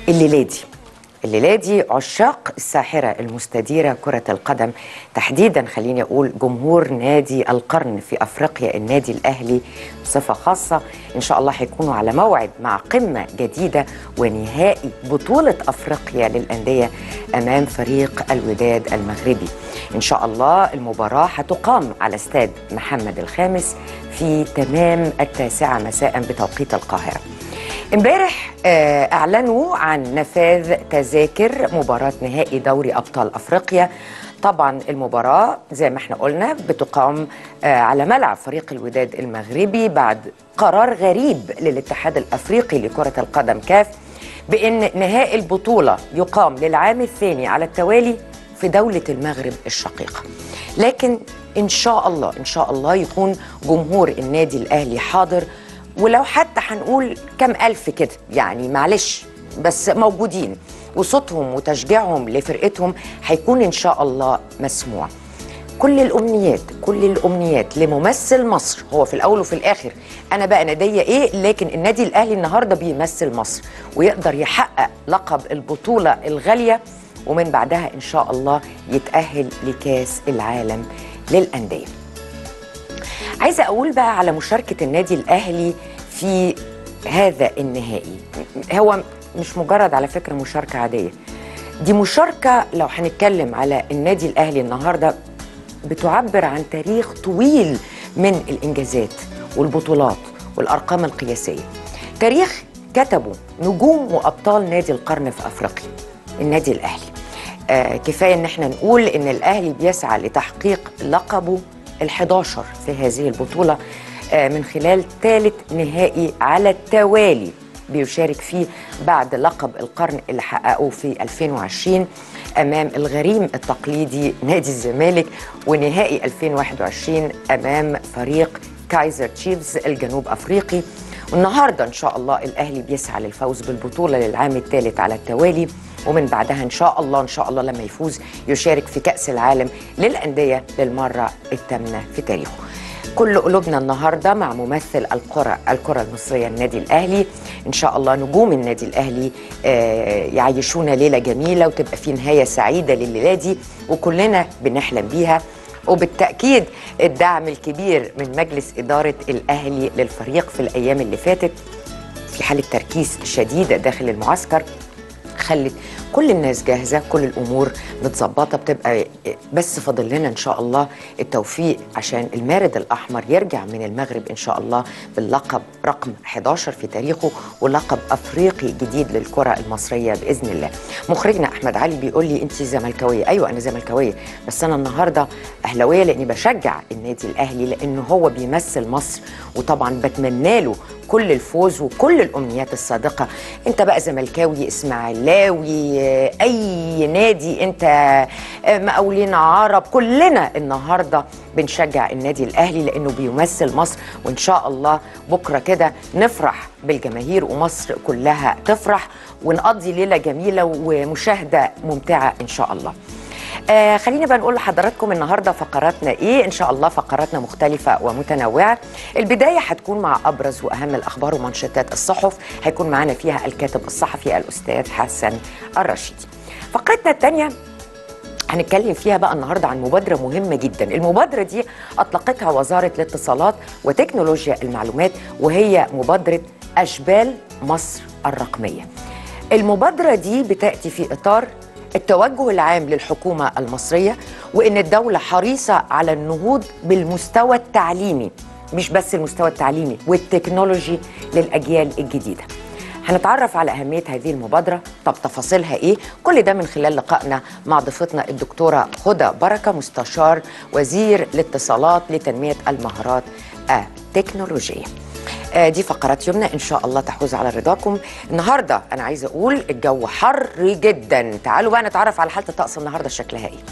الليلة دي عشاق الساحرة المستديرة كرة القدم تحديدا، خليني أقول جمهور نادي القرن في أفريقيا النادي الأهلي بصفة خاصة، إن شاء الله هيكونوا على موعد مع قمة جديدة ونهائي بطولة أفريقيا للأندية أمام فريق الوداد المغربي. إن شاء الله المباراة هتقام على استاد محمد الخامس في تمام 9 مساء بتوقيت القاهرة. امبارح اعلنوا عن نفاذ تذاكر مباراة نهائي دوري ابطال افريقيا. طبعا المباراة زي ما احنا قلنا بتقام على ملعب فريق الوداد المغربي بعد قرار غريب للاتحاد الافريقي لكرة القدم كاف بان نهائي البطولة يقام للعام الثاني على التوالي في دولة المغرب الشقيقة. لكن ان شاء الله يكون جمهور النادي الاهلي حاضر، ولو حتى هنقول كم ألف كده، يعني معلش بس موجودين، وصوتهم وتشجيعهم لفرقتهم هيكون إن شاء الله مسموع. كل الأمنيات لممثل مصر، هو في الأول وفي الآخر أنا بقى نادية إيه، لكن النادي الأهلي النهاردة بيمثل مصر ويقدر يحقق لقب البطولة الغالية، ومن بعدها إن شاء الله يتأهل لكاس العالم للأندية. عايزة أقول بقى على مشاركة النادي الأهلي في هذا النهائي. هو مش مجرد على فكرة مشاركة عادية، دي مشاركة لو هنتكلم على النادي الأهلي النهاردة بتعبر عن تاريخ طويل من الإنجازات والبطولات والأرقام القياسية. تاريخ كتبه نجوم وأبطال نادي القرن في أفريقيا النادي الأهلي. كفاية إن احنا نقول إن الأهلي بيسعى لتحقيق لقبه ال11 في هذه البطولة من خلال ثالث نهائي على التوالي بيشارك فيه بعد لقب القرن اللي حققه في 2020 أمام الغريم التقليدي نادي الزمالك، ونهائي 2021 أمام فريق كايزر تشيفز الجنوب أفريقي. والنهاردة إن شاء الله الأهلي بيسعى للفوز بالبطولة للعام الثالث على التوالي، ومن بعدها إن شاء الله لما يفوز يشارك في كأس العالم للأندية للمرة الثامنة في تاريخه. كل قلوبنا النهاردة مع ممثل الكرة المصرية النادي الأهلي. إن شاء الله نجوم النادي الأهلي يعيشونا ليلة جميلة وتبقى في نهاية سعيدة لليلة دي وكلنا بنحلم بيها، وبالتأكيد الدعم الكبير من مجلس إدارة الأهلي للفريق في الأيام اللي فاتت في حالة تركيز شديدة داخل المعسكر خلت كل الناس جاهزة، كل الأمور متظبطة، بتبقى بس فاضل لنا إن شاء الله التوفيق عشان المارد الأحمر يرجع من المغرب إن شاء الله باللقب رقم 11 في تاريخه ولقب أفريقي جديد للكرة المصرية بإذن الله. مخرجنا أحمد علي بيقول لي أنت زملكاوية. أيوة أنا زملكاوية، بس أنا النهاردة أهلاوية لأني بشجع النادي الأهلي لأنه هو بيمثل مصر، وطبعا بتمنى له كل الفوز وكل الأمنيات الصادقة. أنت بقى زملكاوي، إسماعيلاوي، أي نادي، أنت مقاولين عرب، كلنا النهاردة بنشجع النادي الأهلي لأنه بيمثل مصر. وإن شاء الله بكرة كده نفرح بالجماهير ومصر كلها تفرح ونقضي ليلة جميلة ومشاهدة ممتعة إن شاء الله. خلينا بقى نقول لحضراتكم النهارده فقراتنا ايه. ان شاء الله فقراتنا مختلفه ومتنوعه. البدايه هتكون مع ابرز واهم الاخبار ومنشطات الصحف، هيكون معانا فيها الكاتب الصحفي الاستاذ حسن الرشيدي. فقرتنا الثانيه هنتكلم فيها بقى النهارده عن مبادره مهمه جدا. المبادره دي اطلقتها وزاره الاتصالات وتكنولوجيا المعلومات، وهي مبادره اشبال مصر الرقميه. المبادره دي بتاتي في اطار التوجه العام للحكومة المصرية، وإن الدولة حريصة على النهوض بالمستوى التعليمي، مش بس المستوى التعليمي والتكنولوجي للأجيال الجديدة. هنتعرف على أهمية هذه المبادرة، طب تفاصيلها إيه؟ كل ده من خلال لقائنا مع ضيفتنا الدكتورة هدى بركة، مستشار وزير الاتصالات لتنمية المهارات التكنولوجية. دي فقرات يومنا إن شاء الله تحوز على رضاكم. النهاردة أنا عايزة أقول الجو حر جدا. تعالوا بقى نتعرف على حالة الطقس النهاردة شكلها إيه.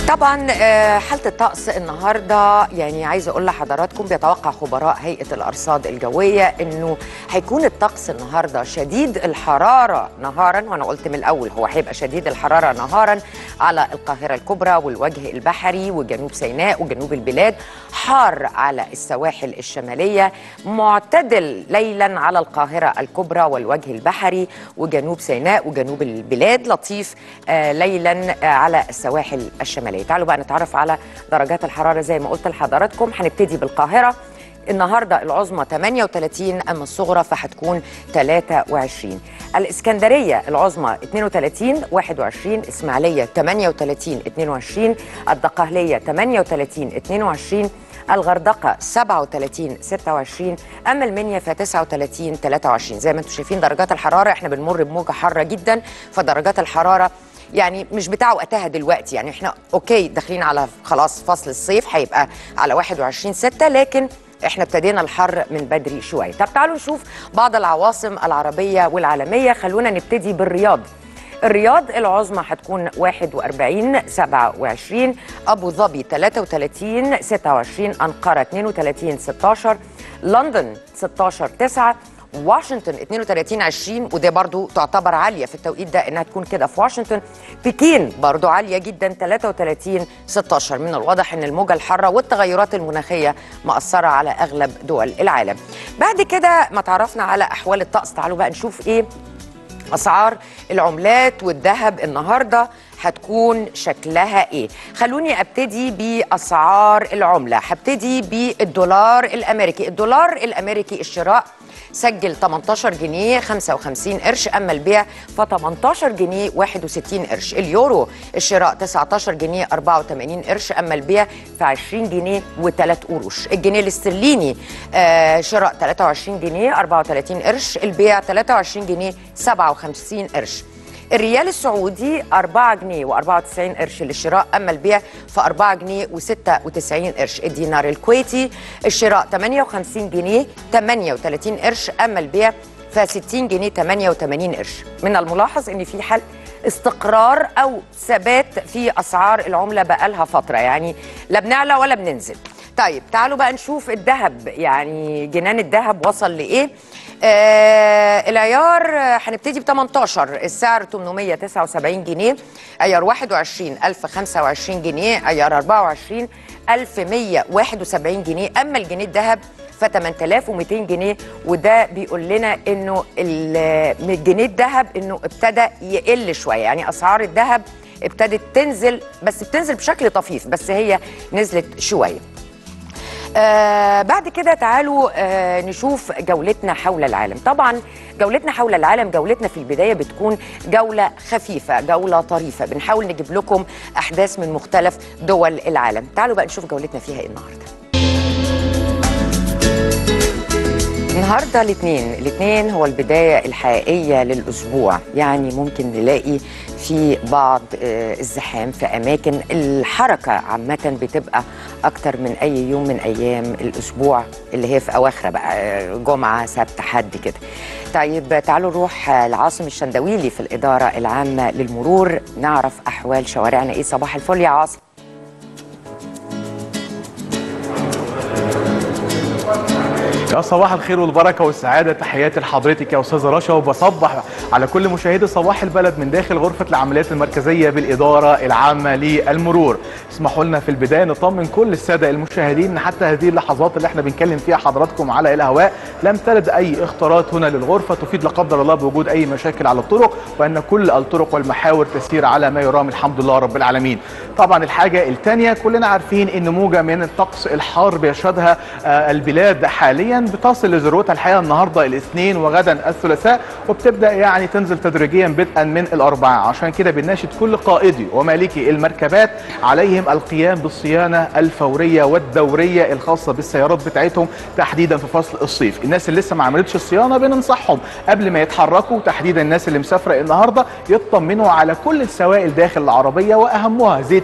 طبعا حالة الطقس النهاردة يعني عايزة أقول لحضراتكم بيتوقع خبراء هيئة الأرصاد الجوية أنه هيكون الطقس النهاردة شديد الحرارة نهارا، وأنا قلت من الأول هو هيبقى شديد الحرارة نهارا على القاهرة الكبرى والوجه البحري وجنوب سيناء وجنوب البلاد، حار على السواحل الشمالية، معتدل ليلا على القاهرة الكبرى والوجه البحري وجنوب سيناء وجنوب البلاد، لطيف ليلا على السواحل الشمالية. تعالوا بقى نتعرف على درجات الحرارة زي ما قلت لحضراتكم. هنبتدي بالقاهرة النهاردة العظمى 38، أما الصغرى فهتكون 23. الإسكندرية العظمى 32 21، إسماعيلية 38 22، الدقهلية 38 22، الغردقة 37 26، أما المنيا ف 39 23. زي ما انتم شايفين درجات الحرارة احنا بنمر بموجة حارة جدا، فدرجات الحرارة يعني مش بتاع وقتها دلوقتي، يعني احنا اوكي داخلين على خلاص فصل الصيف هيبقى على 21/6، لكن احنا ابتدينا الحر من بدري شويه. طب تعالوا نشوف بعض العواصم العربيه والعالميه. خلونا نبتدي بالرياض. الرياض العظمى هتكون 41 27، ابو ظبي 33 26، انقره 32 16، لندن 16 9، واشنطن 32 20، وده برضو تعتبر عالية في التوقيت ده انها تكون كده في واشنطن. بكين برضو عالية جدا 33 16. من الواضح ان الموجة الحارة والتغيرات المناخية مأثرة على اغلب دول العالم. بعد كده ما تعرفنا على احوال الطقس، تعالوا بقى نشوف ايه أسعار العملات والذهب النهاردة هتكون شكلها إيه. خلوني أبتدي بأسعار العملة. هبتدي بالدولار الأمريكي. الدولار الأمريكي الشراء سجل 18 جنيه 55 قرش، أما البيع ف 18 جنيه 61 قرش. اليورو الشراء 19 جنيه 84 قرش، أما البيع ف 20 جنيه و3 قروش. الجنيه الاسترليني شراء 23 جنيه 34 قرش، البيع 23 جنيه 57 قرش. الريال السعودي 4 جنيه و94 قرش للشراء، أما البيع ف 4 جنيه و96 قرش. الدينار الكويتي الشراء 58 جنيه 38 قرش، أما البيع ف 60 جنيه 88 قرش. من الملاحظ أن في حال استقرار أو ثبات في أسعار العملة بقالها فترة، يعني لا بنعلى ولا بننزل. طيب تعالوا بقى نشوف الذهب، يعني جنان الذهب وصل لإيه. العيار هنبتدي ب 18، السعر 879 جنيه، عيار 21 1025 جنيه، عيار 24 1171 جنيه، أما الجنيه الذهب ف 8200 جنيه. وده بيقول لنا انه الجنيه الذهب انه ابتدى يقل شويه، يعني اسعار الذهب ابتدت تنزل، بس بتنزل بشكل طفيف، بس هي نزلت شويه. بعد كده تعالوا نشوف جولتنا حول العالم. طبعا جولتنا حول العالم، جولتنا في البداية بتكون جولة خفيفة، جولة طريفة، بنحاول نجيب لكم أحداث من مختلف دول العالم. تعالوا بقى نشوف جولتنا فيها إيه النهارده الاثنين هو البداية الحقيقية للأسبوع، يعني ممكن نلاقي في بعض الزحام في أماكن، الحركة عامة بتبقى أكتر من أي يوم من أيام الأسبوع اللي هي في أواخر بقى، جمعة سبت حد كده. طيب تعالوا نروح لعاصم الشندويلي في الإدارة العامة للمرور نعرف أحوال شوارعنا إيه. صباح الفل يا عاصم. يا صباح الخير والبركه والسعاده، تحياتي لحضرتك يا استاذه رشا، وبصبح على كل مشاهدي صباح البلد من داخل غرفه العمليات المركزيه بالاداره العامه للمرور. اسمحوا لنا في البدايه نطمن كل الساده المشاهدين ان حتى هذه اللحظات اللي احنا بنكلم فيها حضراتكم على الهواء لم ترد اي اختراط هنا للغرفه تفيد لا قدر الله بوجود اي مشاكل على الطرق، وان كل الطرق والمحاور تسير على ما يرام الحمد لله رب العالمين. طبعا الحاجه الثانيه، كلنا عارفين ان موجه من الطقس الحار بيشهدها البلاد حاليا بتصل لذروتها الحقيقه النهارده الاثنين وغدا الثلاثاء، وبتبدا يعني تنزل تدريجيا بدءا من الاربعاء. عشان كده بنناشد كل قائدي ومالكي المركبات عليهم القيام بالصيانه الفوريه والدوريه الخاصه بالسيارات بتاعتهم تحديدا في فصل الصيف. الناس اللي لسه ما عملتش الصيانه بننصحهم قبل ما يتحركوا، تحديدا الناس اللي مسافره النهارده، يطمنوا على كل السوائل داخل العربيه، واهمها زيت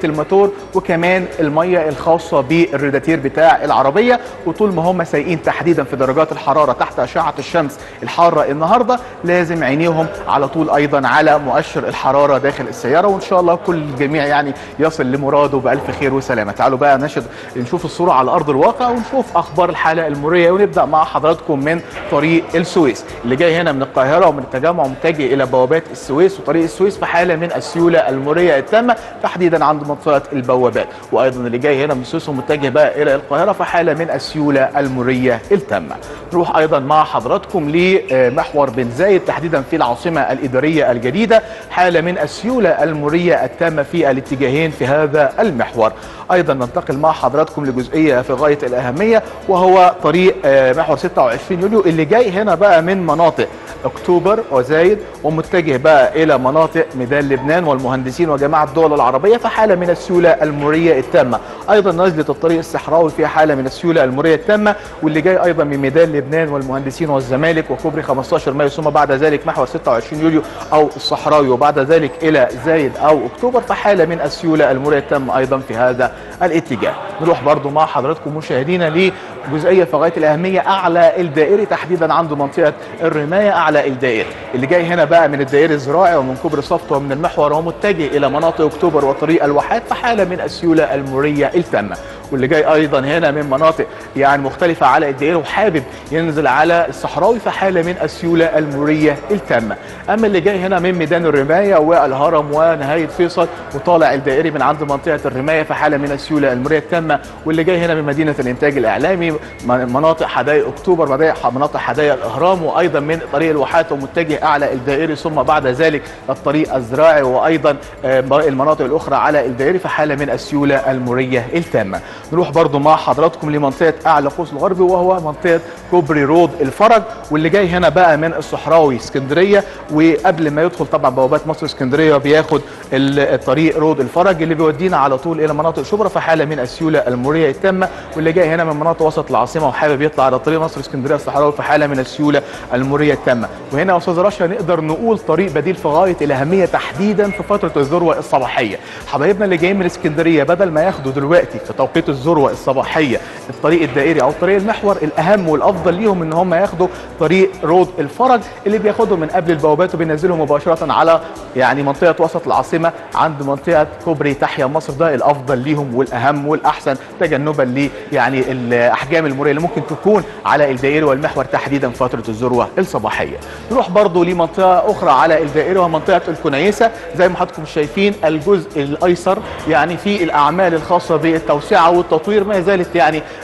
الموتور وكمان الميه الخاصه بالرادياتير بتاع العربيه. وطول ما هم سايقين تحديدا في درجات الحراره تحت اشعه الشمس الحاره النهارده لازم عينيهم على طول ايضا على مؤشر الحراره داخل السياره، وان شاء الله كل الجميع يعني يصل لمراده بالف خير وسلامه. تعالوا بقى نشوف الصوره على ارض الواقع ونشوف اخبار الحاله المروريه، ونبدا مع حضراتكم من طريق السويس اللي جاي هنا من القاهره ومن التجمع متجه الى بوابات السويس وطريق السويس في حاله من السيوله المروريه التامه تحديدا عند منطقه البوابات، وايضا اللي جاي هنا من السويس ومتجه بقى الى القاهره في حاله من السيوله المروريه التامه. نروح ايضا مع حضراتكم لمحور بن زايد تحديدا في العاصمه الاداريه الجديده، حاله من السيوله المروريه التامه في الاتجاهين في هذا المحور. ايضا ننتقل مع حضراتكم لجزئيه في غايه الاهميه وهو طريق محور 26 يوليو اللي جاي هنا بقى من مناطق اكتوبر وزايد ومتجه بقى الى مناطق ميدان لبنان والمهندسين وجماعه الدول العربيه في حاله من السيوله المروريه التامه. ايضا نزله الطريق الصحراوي في حاله من السيوله المروريه التامه، واللي جاي ايضا من ميدان لبنان والمهندسين والزمالك وكوبري 15 مايو ثم بعد ذلك محور 26 يوليو او الصحراوي وبعد ذلك الى زايد او اكتوبر في حاله من السيوله المروريه التامه ايضا في هذا الاتجاه. نروح برضو مع حضراتكم مشاهدينا لجزئيه في غايه الاهميه اعلى الدائري تحديدا عند منطقه الرمايه اعلى الدائري اللي جاي هنا بقى من الدائري الزراعي ومن كوبري صفت ومن المحور ومتجه الى مناطق اكتوبر وطريق الواحات في حاله من السيوله المروريه التامه، واللي جاي ايضا هنا من مناطق يعني مختلفه على الدائري وحابب ينزل على الصحراوي في حاله من السيوله المروريه التامه. اما اللي جاي هنا من ميدان الرمايه والهرم ونهايه فيصل وطالع الدائري من عند منطقه الرمايه في حاله من السيوله المروريه التامه، واللي جاي هنا من مدينه الانتاج الاعلامي مناطق حدائق اكتوبر مناطق حدائق الاهرام وايضا من طريق الواحات ومتجه اعلى الدائري ثم بعد ذلك الطريق الزراعي وايضا المناطق الاخرى على الدائري في حاله من السيوله المروريه التامه. نروح برضو مع حضراتكم لمنطقه اعلى قوس الغربي وهو منطقه كوبري رود الفرج، واللي جاي هنا بقى من الصحراوي اسكندريه وقبل ما يدخل طبعا بوابات مصر اسكندريه بياخد الطريق رود الفرج اللي بيودينا على طول الى مناطق شبرا في حاله من السيوله المروريه التامه، واللي جاي هنا من مناطق وسط العاصمه وحابب يطلع على طريق مصر اسكندريه الصحراوي في حاله من السيوله المروريه التامه. وهنا يا استاذ رشا نقدر نقول طريق بديل في غايه الاهميه تحديدا في فتره الذروه الصباحيه. حبايبنا اللي جايين من اسكندريه بدل ما ياخدوا دلوقتي في توقيت الذروه الصباحيه الطريق الدائري او طريق المحور، الاهم والافضل ليهم ان هم ياخدوا طريق رود الفرج اللي بياخدهم من قبل البوابات وبينزلهم مباشره على يعني منطقه وسط العاصمه عند منطقه كوبري تحيا مصر. ده الافضل ليهم والاهم والاحسن تجنبا ل يعني الاحجام المروريه اللي ممكن تكون على الدائري والمحور تحديدا في فتره الذروه الصباحيه. نروح برضو لمنطقه اخرى على الدائري ومنطقه الكنيسه زي ما حضراتكم شايفين الجزء الايسر يعني في الاعمال الخاصه بالتوسعه والتطوير ما زالت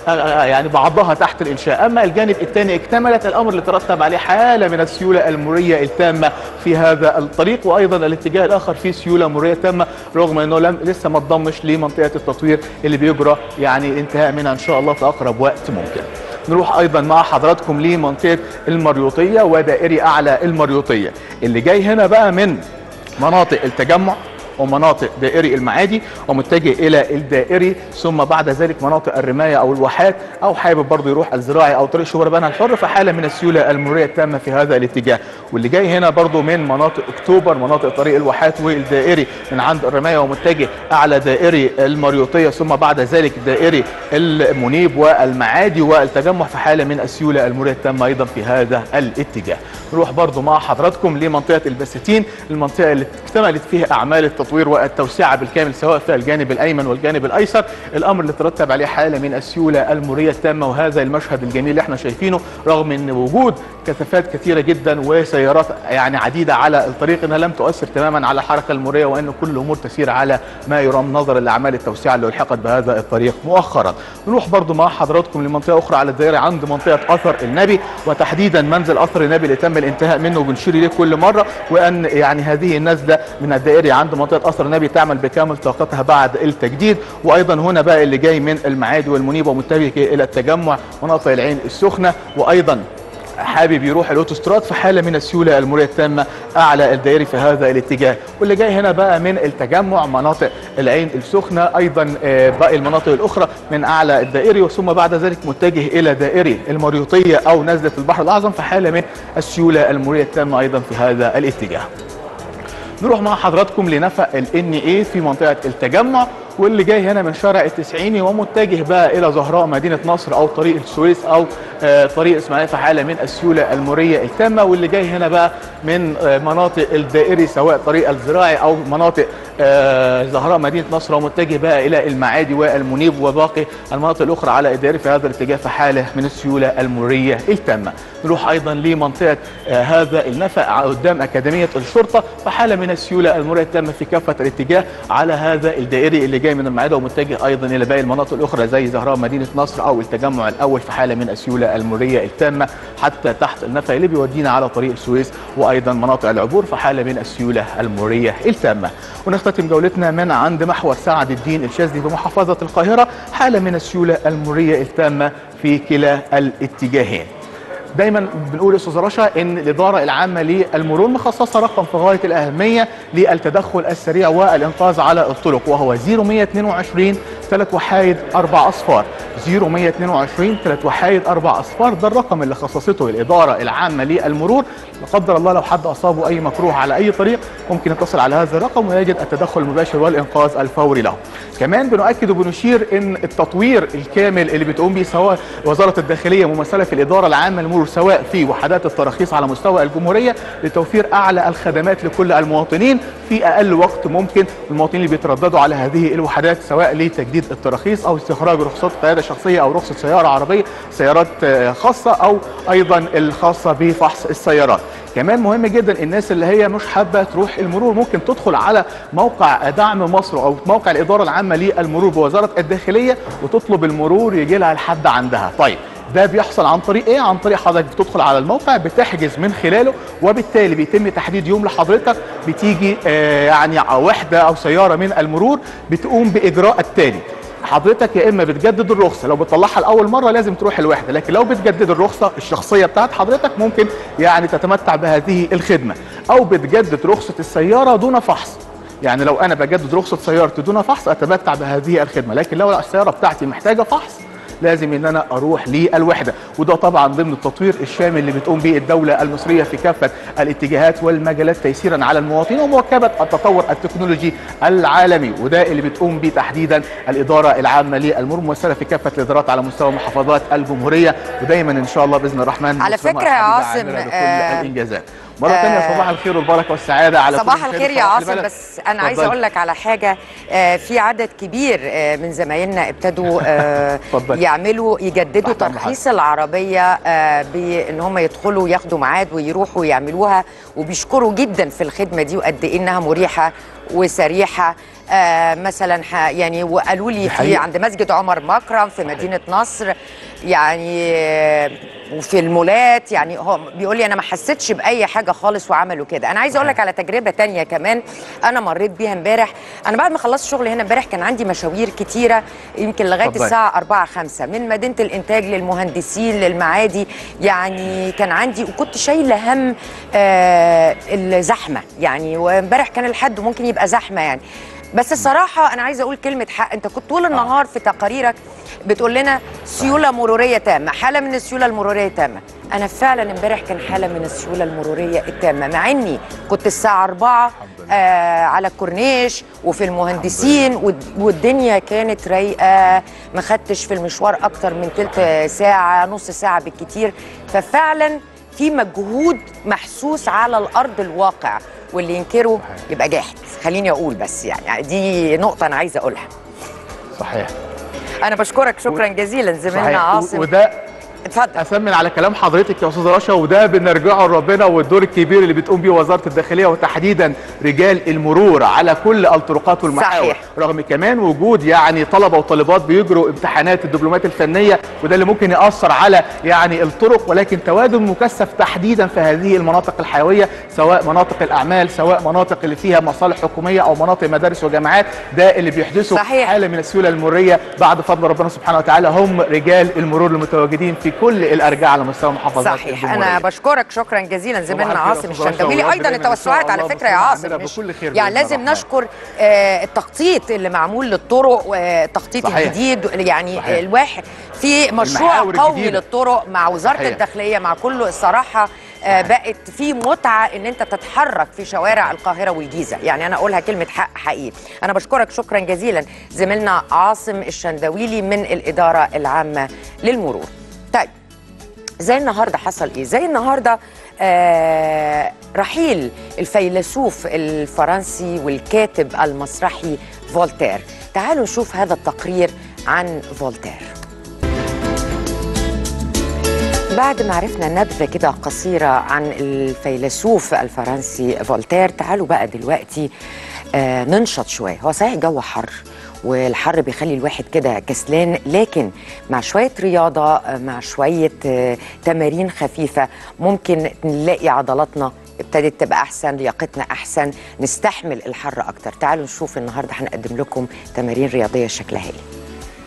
يعني بعضها تحت الانشاء، اما الجانب الثاني اكتملت الامر اللي ترتب عليه حاله من السيوله المروريه التامه في هذا الطريق، وايضا الاتجاه الاخر فيه سيوله مروريه تامه رغم انه لسه ما تضمش لمنطقه التطوير اللي بيجرى يعني الانتهاء منها ان شاء الله في اقرب وقت ممكن. نروح ايضا مع حضراتكم لمنطقه المريوطيه ودائري اعلى المريوطيه اللي جاي هنا بقى من مناطق التجمع ومناطق دائري المعادي ومتجه الى الدائري ثم بعد ذلك مناطق الرمايه او الواحات او حابب برضه يروح الزراعي او طريق شبرا بنها الحر في حاله من السيوله المروريه التامه في هذا الاتجاه، واللي جاي هنا برضه من مناطق اكتوبر مناطق طريق الواحات والدائري من عند الرمايه ومتجه اعلى دائري المريوطيه ثم بعد ذلك دائري المنيب والمعادي والتجمع في حاله من السيوله المروريه التامه ايضا في هذا الاتجاه. نروح برضه مع حضراتكم لمنطقه البساتين المنطقه اللي اكتملت فيها اعمال التطوير والتوسعه بالكامل سواء في الجانب الايمن والجانب الايسر، الامر اللي ترتب عليه حاله من السيوله المروريه التامه وهذا المشهد الجميل اللي احنا شايفينه رغم ان وجود كثافات كثيره جدا وسيارات يعني عديده على الطريق انها لم تؤثر تماما على الحركه المروريه وان كل الامور تسير على ما يرام نظرا لاعمال التوسعه اللي الحقت بهذا الطريق مؤخرا. نروح برضو مع حضراتكم لمنطقه اخرى على الدائري عند منطقه اثر النبي وتحديدا منزل اثر النبي اللي تم الانتهاء منه وبنشير اليه كل مره، وان يعني هذه النزله من الدائري عند منطقه اثر النبي تعمل بكامل طاقتها بعد التجديد. وايضا هنا بقى اللي جاي من المعادي والمنيب ومتجه الى التجمع مناطق العين السخنه وايضا حابب يروح الاوتوستراد في حاله من السيوله المروريه التامه اعلى الدائري في هذا الاتجاه، واللي جاي هنا بقى من التجمع مناطق العين السخنه ايضا باقي المناطق الاخرى من اعلى الدائري ثم بعد ذلك متجه الى دائري المريوطيه او نزله البحر الاعظم في حاله من السيوله المروريه التامه ايضا في هذا الاتجاه. نروح مع حضراتكم لنفق NA في منطقه التجمع واللي جاي هنا من شارع التسعيني ومتجه بقى الى زهراء مدينه نصر او طريق السويس او طريق اسماعيليه فحاله من السيوله المروريه التامه، واللي جاي هنا بقى من مناطق الدائري سواء طريق الزراعي او مناطق زهراء مدينه نصر ومتجه بقى الى المعادي والمنيب وباقي المناطق الاخرى على الدائري في هذا الاتجاه فحاله من السيوله المروريه التامه. نروح ايضا لمنطقه هذا النفق قدام اكاديميه الشرطه فحاله من السيوله المروريه التامه في كافه الاتجاه على هذا الدائري اللي جاي من المعادي ومتجه ايضا الى باقي المناطق الاخرى زي زهراء مدينه نصر او التجمع الاول في حاله من السيوله المروريه التامه حتى تحت النفق اللي بيودينا على طريق السويس وايضا مناطق العبور في حاله من السيوله المروريه التامه. ونختتم جولتنا من عند محور سعد الدين الشاذلي بمحافظه القاهره حاله من السيوله المروريه التامه في كلا الاتجاهين. دايما بنقول يا استاذ رشا ان الاداره العامه للمرور مخصصه رقم في غايه الاهميه للتدخل السريع والانقاذ على الطرق وهو 0122 3 وحايد 4 اصفار 0122 3 وحايد 4 اصفار. ده الرقم اللي خصصته الاداره العامه للمرور. لا قدر الله لو حد اصابه اي مكروه على اي طريق ممكن يتصل على هذا الرقم ويجد التدخل المباشر والانقاذ الفوري له. كمان بنؤكد وبنشير ان التطوير الكامل اللي بتقوم به سواء وزاره الداخليه ممثله في الاداره العامه للمرور سواء في وحدات التراخيص على مستوى الجمهوريه لتوفير اعلى الخدمات لكل المواطنين في اقل وقت ممكن. المواطنين اللي بيترددوا على هذه الوحدات سواء لتجديد التراخيص او استخراج رخصات قياده شخصيه او رخصه سياره عربيه سيارات خاصه او ايضا الخاصه بفحص السيارات. كمان مهم جدا الناس اللي هي مش حابه تروح المرور ممكن تدخل على موقع دعم مصر او موقع الاداره العامه للمرور بوزاره الداخليه وتطلب المرور يجي لها لحد عندها. طيب ده بيحصل عن طريق ايه؟ عن طريق حضرتك بتدخل على الموقع بتحجز من خلاله وبالتالي بيتم تحديد يوم لحضرتك بتيجي يعني وحده او سياره من المرور بتقوم باجراء التالي. حضرتك يا اما بتجدد الرخصه لو بتطلعها لاول مره لازم تروح الوحده، لكن لو بتجدد الرخصه الشخصيه بتاعت حضرتك ممكن يعني تتمتع بهذه الخدمه، او بتجدد رخصه السياره دون فحص. يعني لو انا بجدد رخصه سيارتي دون فحص اتمتع بهذه الخدمه، لكن لو السياره بتاعتي محتاجه فحص لازم ان انا اروح للوحده. وده طبعا ضمن التطوير الشامل اللي بتقوم به الدوله المصريه في كافه الاتجاهات والمجالات تيسيرا على المواطنين ومواكبه التطور التكنولوجي العالمي، وده اللي بتقوم به تحديدا الاداره العامه للمرور ممثله في كافه الادارات على مستوى محافظات الجمهوريه. ودايما ان شاء الله باذن الرحمن على فكره يا عاصم بكل الانجازات. مرة ثانية صباح الخير والبركة والسعادة على صباح الخير يا عاصم. بس أنا عايزة أقول لك على حاجة. في عدد كبير من زمايلنا ابتدوا يجددوا ترخيص العربية بأن هم يدخلوا ياخدوا ميعاد ويروحوا يعملوها، وبيشكروا جدا في الخدمة دي وقد إيه إنها مريحة وسريحة. مثلا يعني وقالوا لي في عند مسجد عمر مكرم في مدينة نصر يعني وفي المولات، يعني هو بيقول لي انا ما حسيتش باي حاجه خالص وعملوا كده. انا عايزه اقول لك على تجربه تانية كمان انا مريت بيها امبارح. انا بعد ما خلصت شغل هنا امبارح كان عندي مشاوير كتيره يمكن لغايه الساعه 4 5 من مدينه الانتاج للمهندسين للمعادي، يعني كان عندي وكنت شايله هم الزحمه يعني، وامبارح كان الحد وممكن يبقى زحمه يعني. بس الصراحه انا عايزه اقول كلمه حق. انت كنت طول النهار في تقاريرك بتقول لنا سيوله مروريه تامه، حاله من السيوله المروريه تامه. انا فعلا امبارح كان حاله من السيوله المروريه التامه، مع اني كنت الساعه 4 على الكورنيش وفي المهندسين والدنيا كانت رايقه، ما خدتش في المشوار اكتر من تلت ساعه نص ساعه بالكتير. ففعلا في مجهود محسوس على الارض الواقع، واللي ينكره يبقى جاحد. خليني اقول بس يعني دي نقطه انا عايزه اقولها. صحيح. انا بشكرك شكرا جزيلا زميلنا عاصم. وده اتفضل. أسمن على كلام حضرتك يا أستاذ رشا، وده بنرجعه لربنا والدور الكبير اللي بتقوم بيه وزارة الداخلية وتحديدا رجال المرور على كل الطرقات والمحاور. صحيح. رغم كمان وجود يعني طلبة وطالبات بيجروا امتحانات الدبلومات الفنية وده اللي ممكن يأثر على يعني الطرق، ولكن تواجد مكثف تحديدا في هذه المناطق الحيوية سواء مناطق الأعمال سواء مناطق اللي فيها مصالح حكومية أو مناطق مدارس وجامعات، ده اللي بيحدثوا حالة من السيولة المرورية بعد فضل ربنا سبحانه وتعالى. هم رجال المرور المتواجدين في كل الارجاء على مستوى محافظات صحيح الجمهورية. انا بشكرك شكرا جزيلا زميلنا عاصم الشندويلي. ايضا التوسعات على فكره يا عاصم يعني لازم نشكر التخطيط اللي معمول للطرق والتخطيط الجديد، يعني صحيح. الواحد في مشروع قومي للطرق مع وزاره صحيح. الداخليه مع كله الصراحه بقت في متعه ان انت تتحرك في شوارع القاهره والجيزه، يعني انا اقولها كلمه حق حقيقي. انا بشكرك شكرا جزيلا زميلنا عاصم الشندويلي من الاداره العامه للمرور. طيب زي النهارده حصل ايه؟ زي النهارده رحيل الفيلسوف الفرنسي والكاتب المسرحي فولتير. تعالوا نشوف هذا التقرير عن فولتير. بعد ما عرفنا نبذة كده قصيرة عن الفيلسوف الفرنسي فولتير، تعالوا بقى دلوقتي ننشط شوية. هو صحيح الجو حر والحر بيخلي الواحد كده كسلان، لكن مع شوية رياضة مع شوية تمارين خفيفة ممكن نلاقي عضلاتنا ابتدت تبقى أحسن، لياقتنا أحسن، نستحمل الحر أكتر. تعالوا نشوف النهاردة هنقدم لكم تمارين رياضية شكلها ايه.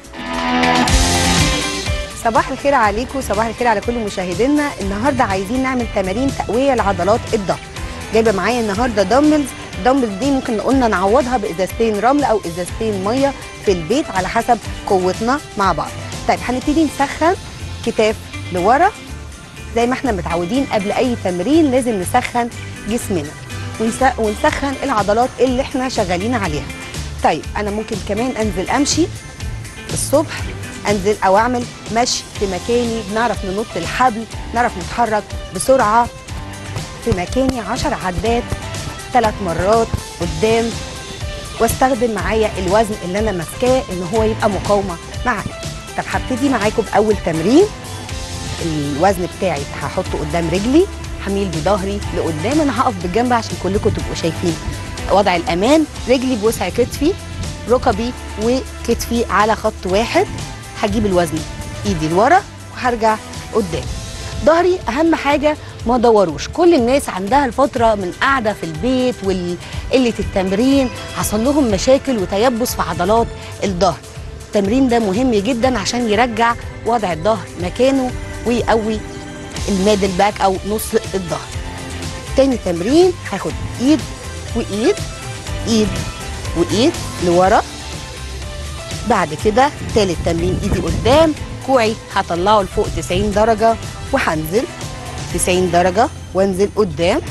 صباح الخير عليكم، صباح الخير على كل مشاهدينا. النهارده عايزين نعمل تمارين تقويه لعضلات الظهر. جايبه معايا النهارده دمبلز. الدمبلز دي ممكن قلنا نعوضها بازازتين رمل او ازازتين ميه في البيت على حسب قوتنا مع بعض. طيب هنبتدي نسخن كتاف لورا زي ما احنا متعودين. قبل اي تمرين لازم نسخن جسمنا ونسخن العضلات اللي احنا شغالين عليها. طيب انا ممكن كمان انزل امشي الصبح، انزل او اعمل مشي في مكاني، نعرف ننط الحبل، نعرف نتحرك بسرعه في مكاني 10 عدات 3 مرات قدام، واستخدم معايا الوزن اللي انا ماسكاه ان هو يبقى مقاومه معايا. طب هبتدي معاكم باول تمرين. الوزن بتاعي هحطه قدام رجلي، هميل بظهري لقدام، انا هقف بالجنب عشان كلكم تبقوا شايفين وضع الامان. رجلي بوسع كتفي، ركبي وكتفي على خط واحد. هجيب الوزن ايدي لورا وهرجع قدام. ظهري اهم حاجه ما ادوروش. كل الناس عندها الفتره من قاعده في البيت وقله التمرين حصل لهم مشاكل وتيبس في عضلات الظهر. التمرين ده مهم جدا عشان يرجع وضع الظهر مكانه ويقوي الميدل باك او نص الظهر. تاني تمرين هاخد ايد وايد، ايد وايد لورا. بعد كده تالت تمرين ايدي قدام، كوعي هطلعه لفوق 90 درجه وهنزل 90 درجه وانزل قدام.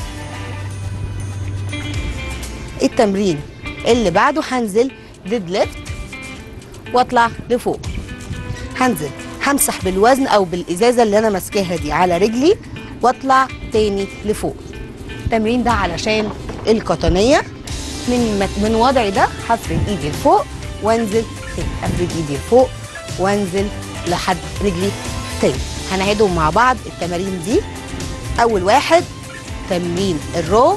التمرين اللي بعده هنزل ديد ليفت واطلع لفوق. هنزل همسح بالوزن او بالازازه اللي انا ماسكاها دي على رجلي واطلع تاني لفوق. التمرين ده علشان القطنيه. من وضعي ده هفرد ايدي لفوق وانزل تاني، افرد ايدي لفوق وانزل لحد رجلي تاني. هنعيدهم مع بعض التمارين دي. اول واحد تمرين الرو،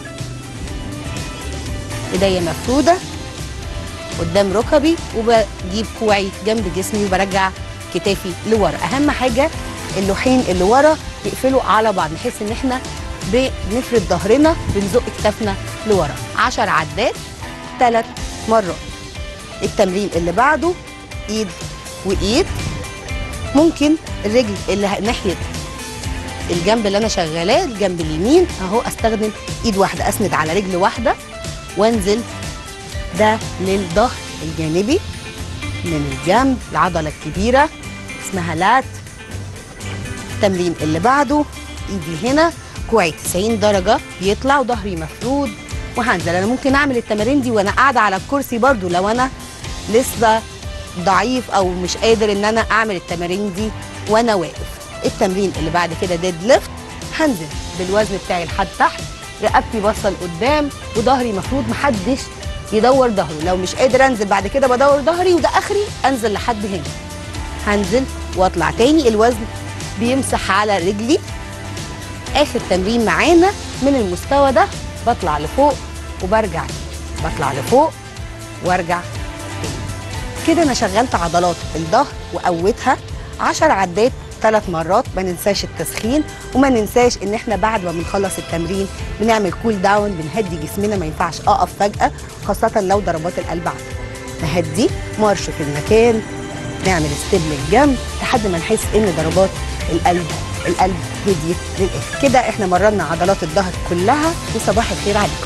ايديا مفروده قدام ركبي وبجيب كوعي جنب جسمي وبرجع كتافي لورا. اهم حاجه اللوحين اللي ورا يقفلوا على بعض، نحس ان احنا بنفرد ظهرنا بنزق كتافنا لورا. 10 عدات 3 مرات. التمرين اللي بعده ايد وايد. ممكن الرجل اللي ناحيه الجنب اللي انا شغالاه الجنب اليمين اهو استخدم ايد واحده اسند على رجل واحده وانزل. ده للظهر الجانبي من الجنب، العضله الكبيره اسمها لات. التمرين اللي بعده ايدي هنا، كوعي 90 درجه بيطلع وظهري مفرود وهنزل. انا ممكن اعمل التمارين دي وانا قاعده على الكرسي برضو لو انا لسه ضعيف او مش قادر ان انا اعمل التمارين دي وانا واقف. التمرين اللي بعد كده ديد ليفت، هنزل بالوزن بتاعي لحد تحت، رقبتي باصه لقدام وظهري مفروض محدش يدور ظهره. لو مش قادر انزل بعد كده بدور ظهري وده اخري انزل لحد هنا. هنزل واطلع تاني، الوزن بيمسح على رجلي. اخر تمرين معانا من المستوى ده بطلع لفوق وبرجع، بطلع لفوق وارجع تاني. كده انا شغلت عضلات الظهر وقوتها 10 عدات 3 مرات. ما ننساش التسخين وما ننساش ان احنا بعد ما بنخلص التمرين بنعمل كول داون، بنهدي جسمنا. ما ينفعش اقف فجأة خاصة لو ضربات القلب عالية. نهدي مارش في المكان، نعمل ستيب للجنب لحد ما نحس ان ضربات القلب هديت للاخر. كده احنا مرنا عضلات الظهر كلها. وصباح الخير عليكم.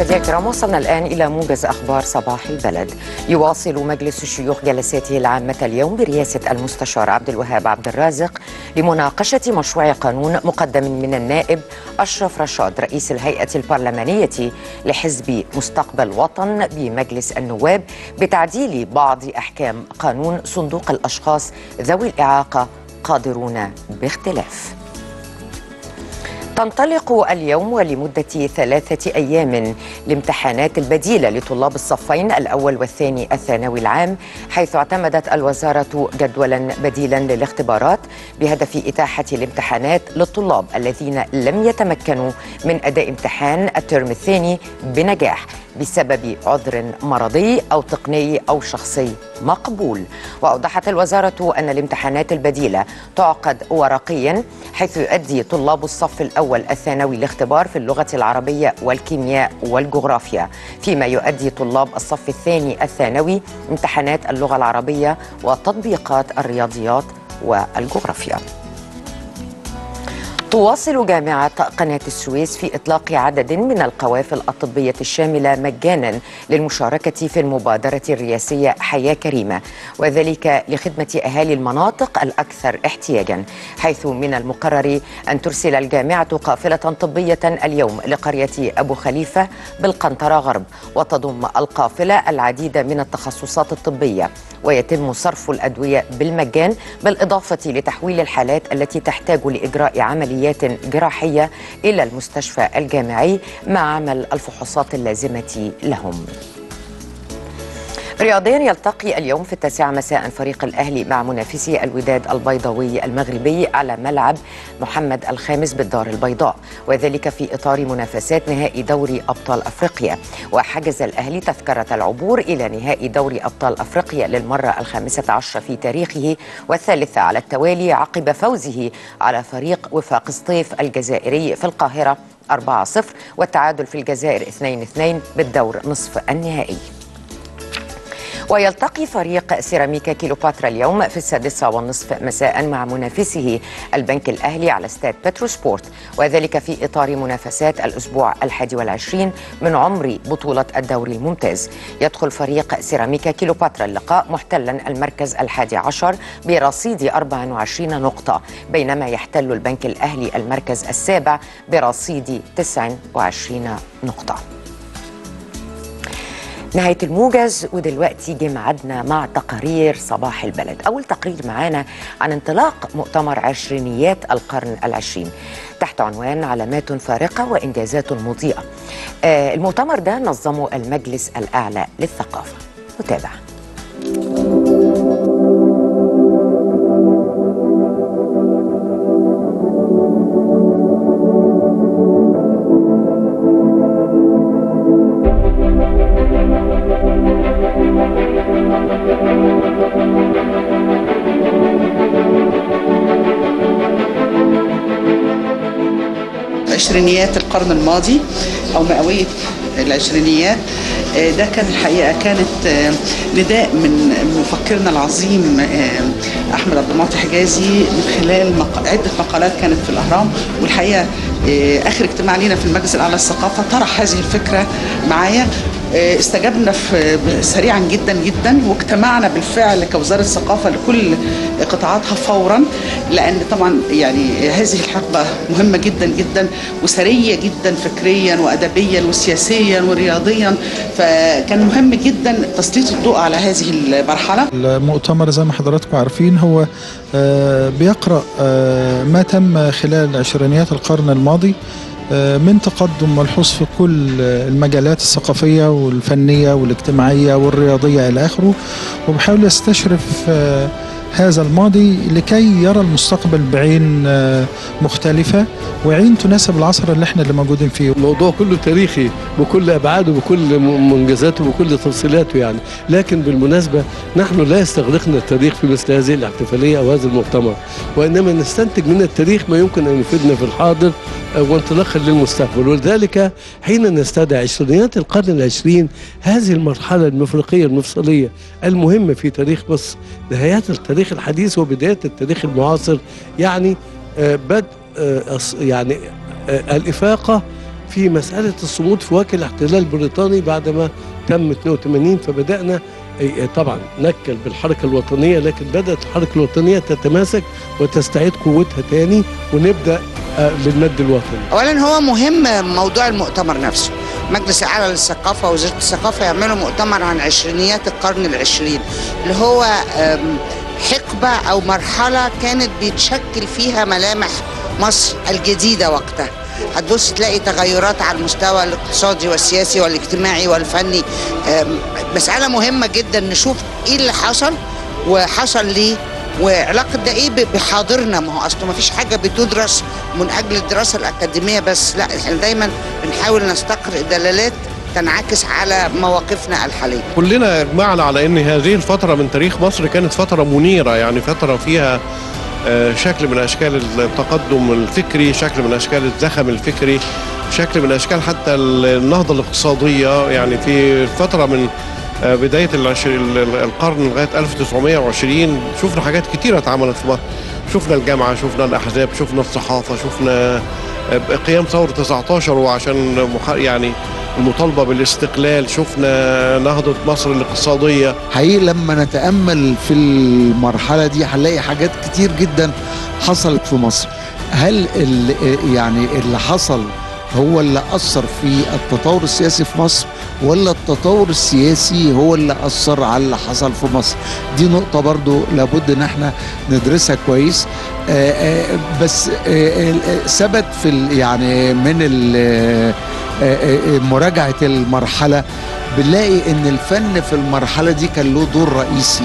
مشاهدينا الكرام، وصلنا الآن إلى موجز أخبار صباح البلد. يواصل مجلس الشيوخ جلساته العامة اليوم برئاسة المستشار عبد الوهاب عبد الرازق لمناقشة مشروع قانون مقدم من النائب أشرف رشاد رئيس الهيئة البرلمانية لحزب مستقبل وطن بمجلس النواب بتعديل بعض أحكام قانون صندوق الأشخاص ذوي الإعاقة قادرون باختلاف. تنطلق اليوم ولمدة 3 أيام الامتحانات البديلة لطلاب الصفين الأول والثاني الثانوي العام، حيث اعتمدت الوزارة جدولا بديلا للاختبارات بهدف إتاحة الامتحانات للطلاب الذين لم يتمكنوا من أداء امتحان الترم الثاني بنجاح بسبب عذر مرضي أو تقني أو شخصي مقبول. وأوضحت الوزارة أن الامتحانات البديلة تعقد ورقيا، حيث يؤدي طلاب الصف الأول الثانوي الاختبار في اللغة العربية والكيمياء والجغرافيا، فيما يؤدي طلاب الصف الثاني الثانوي امتحانات اللغة العربية وتطبيقات الرياضيات والجغرافيا. تواصل جامعة قناة السويس في إطلاق عدد من القوافل الطبية الشاملة مجانا للمشاركة في المبادرة الرئاسية حياة كريمة، وذلك لخدمة أهالي المناطق الأكثر احتياجا، حيث من المقرر أن ترسل الجامعة قافلة طبية اليوم لقرية أبو خليفة بالقنطرة غرب، وتضم القافلة العديد من التخصصات الطبية، ويتم صرف الأدوية بالمجان، بالإضافة لتحويل الحالات التي تحتاج لإجراء عمليات جراحية إلى المستشفى الجامعي مع عمل الفحوصات اللازمة لهم. رياضيا، يلتقي اليوم في 9 مساء فريق الأهلي مع منافسي الوداد البيضاوي المغربي على ملعب محمد الخامس بالدار البيضاء، وذلك في إطار منافسات نهائي دوري أبطال أفريقيا. وحجز الأهلي تذكرة العبور إلى نهائي دوري أبطال أفريقيا للمرة 15 في تاريخه والثالثة على التوالي عقب فوزه على فريق وفاق سطيف الجزائري في القاهرة 4-0 والتعادل في الجزائر 2-2 بالدور نصف النهائي. ويلتقي فريق سيراميكا كيلوباترا اليوم في 6:30 مساء مع منافسه البنك الأهلي على استاد بتروسبورت، وذلك في إطار منافسات الأسبوع 21 من عمر بطولة الدوري الممتاز. يدخل فريق سيراميكا كيلوباترا اللقاء محتلا المركز 11 برصيد 24 نقطة، بينما يحتل البنك الأهلي المركز 7 برصيد 29 نقطة. نهاية الموجز، ودلوقتي جه ميعادنا مع تقارير صباح البلد. أول تقرير معانا عن انطلاق مؤتمر عشرينيات القرن العشرين تحت عنوان علامات فارقة وإنجازات مضيئة. المؤتمر ده نظمه المجلس الأعلى للثقافة. نتابع. 20 القرن الماضي أو مئوية العشرينيات. ده كان الحقيقة كانت نداء من مفكرنا العظيم أحمد عبد المعطي حجازي من خلال عدة مقالات كانت في الأهرام، والحقيقة آخر اجتماع لنا في المجلس الأعلى للثقافة طرح هذه الفكرة معايا. استجبنا سريعا جدا جدا، واجتمعنا بالفعل كوزارة ثقافة لكل قطاعاتها فورا، لأن طبعا يعني هذه الحقبة مهمة جدا جدا وثرية جدا فكريا وأدبيا وسياسيا ورياضيا، فكان مهم جدا تسليط الضوء على هذه المرحلة. المؤتمر زي ما حضراتكم عارفين هو بيقرأ ما تم خلال عشرينيات القرن الماضي من تقدم ملحوظ في كل المجالات الثقافية والفنية والاجتماعية والرياضية إلى آخره، وبحاول يستشرف هذا الماضي لكي يرى المستقبل بعين مختلفة وعين تناسب العصر اللي احنا موجودين فيه. الموضوع كله تاريخي بكل أبعاده وبكل منجزاته وبكل تفصيلاته يعني، لكن بالمناسبة نحن لا يستغرقنا التاريخ في مثل هذه الاحتفالية أو هذا المؤتمر، وإنما نستنتج من التاريخ ما يمكن أن يفيدنا في الحاضر وانطلاقا للمستقبل. ولذلك حين نستدعي عشرينيات القرن العشرين، هذه المرحلة المفرقية المفصلية المهمة في تاريخ مصر، نهايات التاريخ الحديث وبداية التاريخ المعاصر، يعني بدء يعني الإفاقة في مساله الصمود في وجه الاحتلال البريطاني بعد ما تم 82. فبدانا طبعا نكل بالحركه الوطنيه، لكن بدات الحركه الوطنيه تتماسك وتستعيد قوتها تاني ونبدا للمد الوطني. اولا هو مهم موضوع المؤتمر نفسه، مجلس الاعلى للثقافه ووزاره الثقافه يعملوا مؤتمر عن عشرينيات القرن العشرين، اللي هو حقبه او مرحله كانت بيتشكل فيها ملامح مصر الجديده وقتها. هتبص تلاقي تغيرات على المستوى الاقتصادي والسياسي والاجتماعي والفني. مسألة مهمة جدا نشوف ايه اللي حصل وحصل ليه وعلاقة ده ايه بحاضرنا. ما هو اصله ما فيش حاجة بتدرس من اجل الدراسة الاكاديمية بس، لا احنا دايما بنحاول نستقرئ دلالات تنعكس على مواقفنا الحالية. كلنا اجمعنا على ان هذه الفترة من تاريخ مصر كانت فترة منيرة، يعني فترة فيها شكل من أشكال التقدم الفكري، شكل من أشكال الزخم الفكري، شكل من أشكال حتى النهضة الاقتصادية. يعني في فترة من بداية القرن لغاية 1920 شفنا حاجات كتيرة اتعملت في مصر. شفنا الجامعة، شفنا الأحزاب، شفنا الصحافة، شفنا قيام ثورة 19 وعشان يعني المطالبة بالاستقلال، شفنا نهضة مصر الاقتصادية. حقيقي لما نتأمل في المرحلة دي هنلاقي حاجات كتير جدا حصلت في مصر. هل اللي حصل هو اللي أثر في التطور السياسي في مصر، ولا التطور السياسي هو اللي أثر على اللي حصل في مصر؟ دي نقطة برضو لابد ان احنا ندرسها كويس. بس ثبت في يعني من مراجعة المرحلة بنلاقي ان الفن في المرحلة دي كان له دور رئيسي.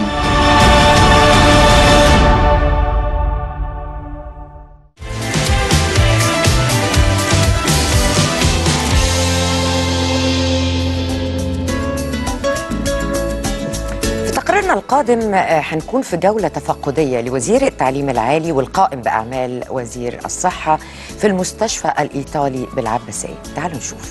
القادم هنكون في جولة تفقدية لوزير التعليم العالي والقائم بأعمال وزير الصحة في المستشفى الإيطالي بالعباسية. تعالوا نشوف.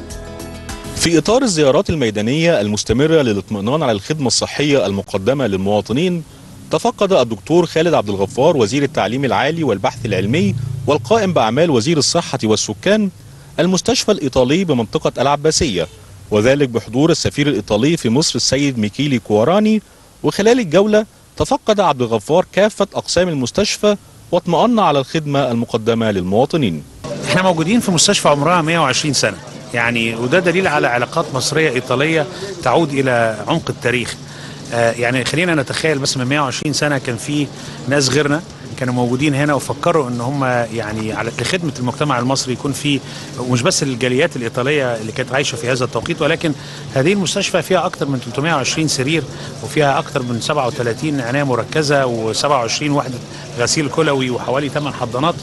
في إطار الزيارات الميدانية المستمرة للاطمئنان على الخدمة الصحية المقدمة للمواطنين، تفقد الدكتور خالد عبد الغفار وزير التعليم العالي والبحث العلمي والقائم بأعمال وزير الصحة والسكان المستشفى الإيطالي بمنطقة العباسية، وذلك بحضور السفير الإيطالي في مصر السيد ميكيلي كواراني. وخلال الجولة تفقد عبد الغفار كافة أقسام المستشفى واطمأن على الخدمة المقدمة للمواطنين. احنا موجودين في مستشفى عمرها 120 سنة يعني، وده دليل على علاقات مصرية إيطالية تعود إلى عمق التاريخ. يعني خلينا نتخيل بس من 120 سنة كان في ناس غيرنا كانوا موجودين هنا وفكروا ان هم يعني على لخدمه المجتمع المصري يكون في، ومش بس الجاليات الايطاليه اللي كانت عايشه في هذا التوقيت، ولكن هذه المستشفى فيها اكثر من 320 سرير وفيها اكثر من 37 عنايه مركزه و27 وحده غسيل كلوي وحوالي 8 حضانات،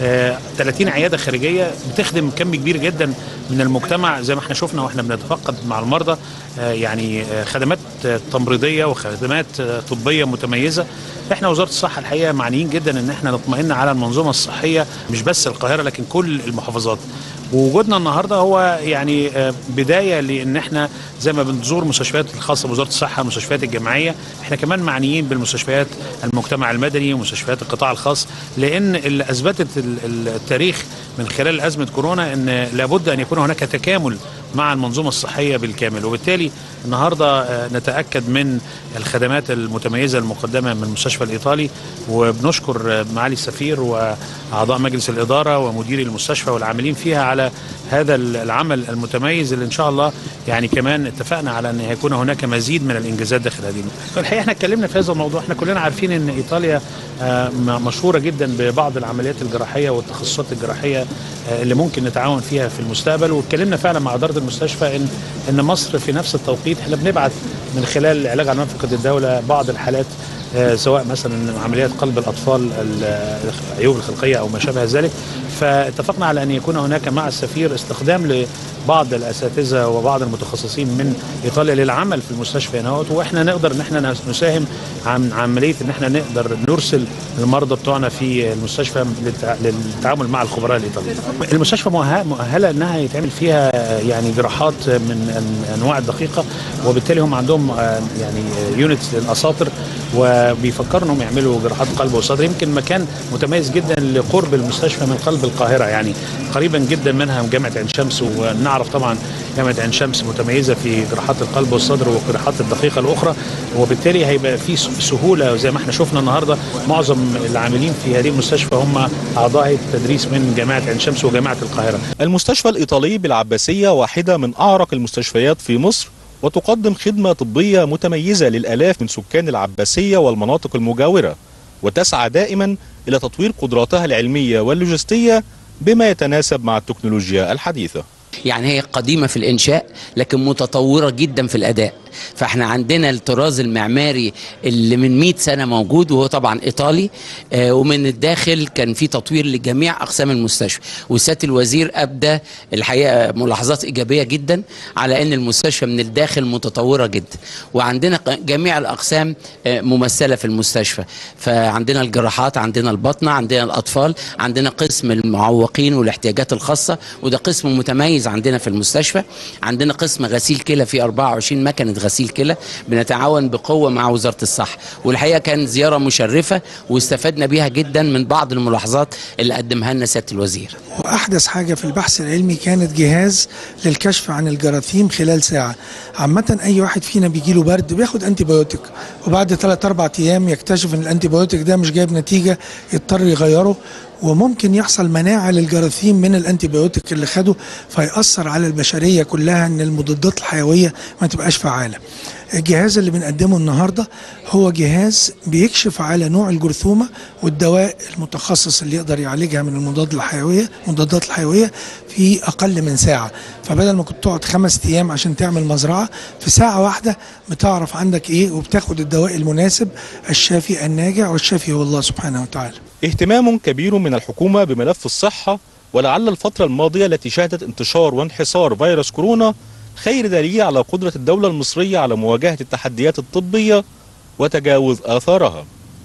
30 عياده خارجيه بتخدم كم كبير جدا من المجتمع زي ما احنا شفنا واحنا بنتفقد مع المرضى. يعني خدمات تمريضيه وخدمات طبيه متميزه. احنا وزاره الصحه الحقيقه معنيين جدا ان احنا نطمئن على المنظومه الصحيه مش بس القاهره لكن كل المحافظات. ووجودنا النهارده هو يعني بدايه لان احنا زي ما بنزور مستشفيات الخاصه بوزاره الصحه، المستشفيات الجامعيه، احنا كمان معنيين بالمستشفيات المجتمع المدني ومستشفيات القطاع الخاص، لان اللي اثبتت التاريخ من خلال ازمه كورونا ان لابد ان يكون هناك تكامل مع المنظومه الصحيه بالكامل. وبالتالي النهارده نتاكد من الخدمات المتميزه المقدمه من المستشفى الايطالي، وبنشكر معالي السفير واعضاء مجلس الاداره ومدير المستشفى والعاملين فيها على هذا العمل المتميز اللي ان شاء الله يعني كمان اتفقنا على ان هيكون هناك مزيد من الانجازات داخل هذه. الحقيقه احنا اتكلمنا في هذا الموضوع، احنا كلنا عارفين ان ايطاليا مشهوره جدا ببعض العمليات الجراحيه والتخصصات الجراحيه اللي ممكن نتعاون فيها في المستقبل، واتكلمنا فعلا مع اداره المستشفى ان مصر في نفس التوقيت احنا بنبعت من خلال العلاج على منفقه الدوله بعض الحالات سواء مثلا عمليات قلب الاطفال العيوب الخلقيه او ما شابه ذلك. فاتفقنا على ان يكون هناك مع السفير استخدام بعض الاساتذه وبعض المتخصصين من ايطاليا للعمل في المستشفى هنا، واحنا نقدر ان احنا نساهم عن عمليه ان احنا نقدر نرسل المرضى بتوعنا في المستشفى للتعامل مع الخبراء الايطاليين. المستشفى مؤهله انها يتعمل فيها يعني جراحات من انواع الدقيقه، وبالتالي هم عندهم يعني يونتس للاساطر، وبيفكروا انهم يعملوا جراحات قلب وصدر. يمكن مكان متميز جدا لقرب المستشفى من قلب القاهره، يعني قريبا جدا منها جامعه عين شمس، ونعرف طبعا جامعه عين شمس متميزه في جراحات القلب والصدر وجراحات الدقيقه الاخرى، وبالتالي هيبقى في سهوله. زي ما احنا شفنا النهارده معظم العاملين في هذه المستشفى هم اعضاء هيئه التدريس من جامعه عين شمس وجامعه القاهره. المستشفى الايطالي بالعباسيه واحده من اعرق المستشفيات في مصر، وتقدم خدمه طبيه متميزه للالاف من سكان العباسيه والمناطق المجاوره، وتسعى دائما الى تطوير قدراتها العلميه واللوجستيه بما يتناسب مع التكنولوجيا الحديثه. يعني هي قديمة في الإنشاء لكن متطورة جدا في الأداء. فاحنا عندنا الطراز المعماري اللي من 100 سنة موجود، وهو طبعا إيطالي، ومن الداخل كان في تطوير لجميع أقسام المستشفى، وسيادة الوزير أبدى الحقيقة ملاحظات إيجابية جدا على أن المستشفى من الداخل متطورة جدا، وعندنا جميع الأقسام ممثلة في المستشفى. فعندنا الجراحات، عندنا البطنة، عندنا الأطفال، عندنا قسم المعوقين والاحتياجات الخاصة، وده قسم متميز عندنا في المستشفى. عندنا قسم غسيل كلى، في 24 مكنة غسيل كلى، بنتعاون بقوة مع وزارة الصحة. والحقيقة كانت زيارة مشرفة واستفدنا بيها جدا من بعض الملاحظات اللي قدمها لنا سيادة الوزير. وأحدث حاجة في البحث العلمي كانت جهاز للكشف عن الجراثيم خلال ساعة. عامة أي واحد فينا بيجيله برد بياخد أنتيبيوتيك، وبعد 3-4 أيام يكتشف أن الأنتيبيوتيك ده مش جايب نتيجة، يضطر يغيره، وممكن يحصل مناعة للجراثيم من الأنتيبيوتيك اللي خده، فيأثر على البشرية كلها أن المضادات الحيوية ما تبقاش فعالة. الجهاز اللي بنقدمه النهاردة هو جهاز بيكشف على نوع الجرثومة والدواء المتخصص اللي يقدر يعالجها من المضادات الحيوية في أقل من ساعة. فبدل ما كنت تقعد 5 أيام عشان تعمل مزرعة، في ساعة واحدة بتعرف عندك إيه وبتاخد الدواء المناسب الشافي الناجع، والشافي هو الله سبحانه وتعالى. اهتمام كبير من الحكومة بملف الصحة، ولعل الفترة الماضية التي شهدت انتشار وانحصار فيروس كورونا خير دليل على قدرة الدولة المصرية على مواجهة التحديات الطبية وتجاوز آثارها.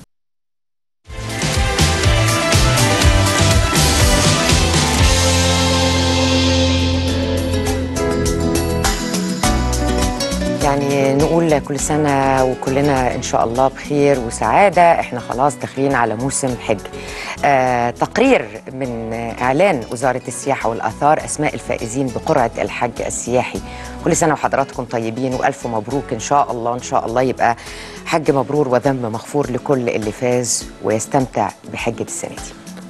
يعني نقول كل سنة وكلنا إن شاء الله بخير وسعادة. إحنا خلاص داخلين على موسم حج. تقرير من إعلان وزارة السياحة والآثار أسماء الفائزين بقرعة الحج السياحي. كل سنة وحضراتكم طيبين وألف مبروك إن شاء الله. إن شاء الله يبقى حج مبرور وذنب مغفور لكل اللي فاز ويستمتع بحجة السنة دي.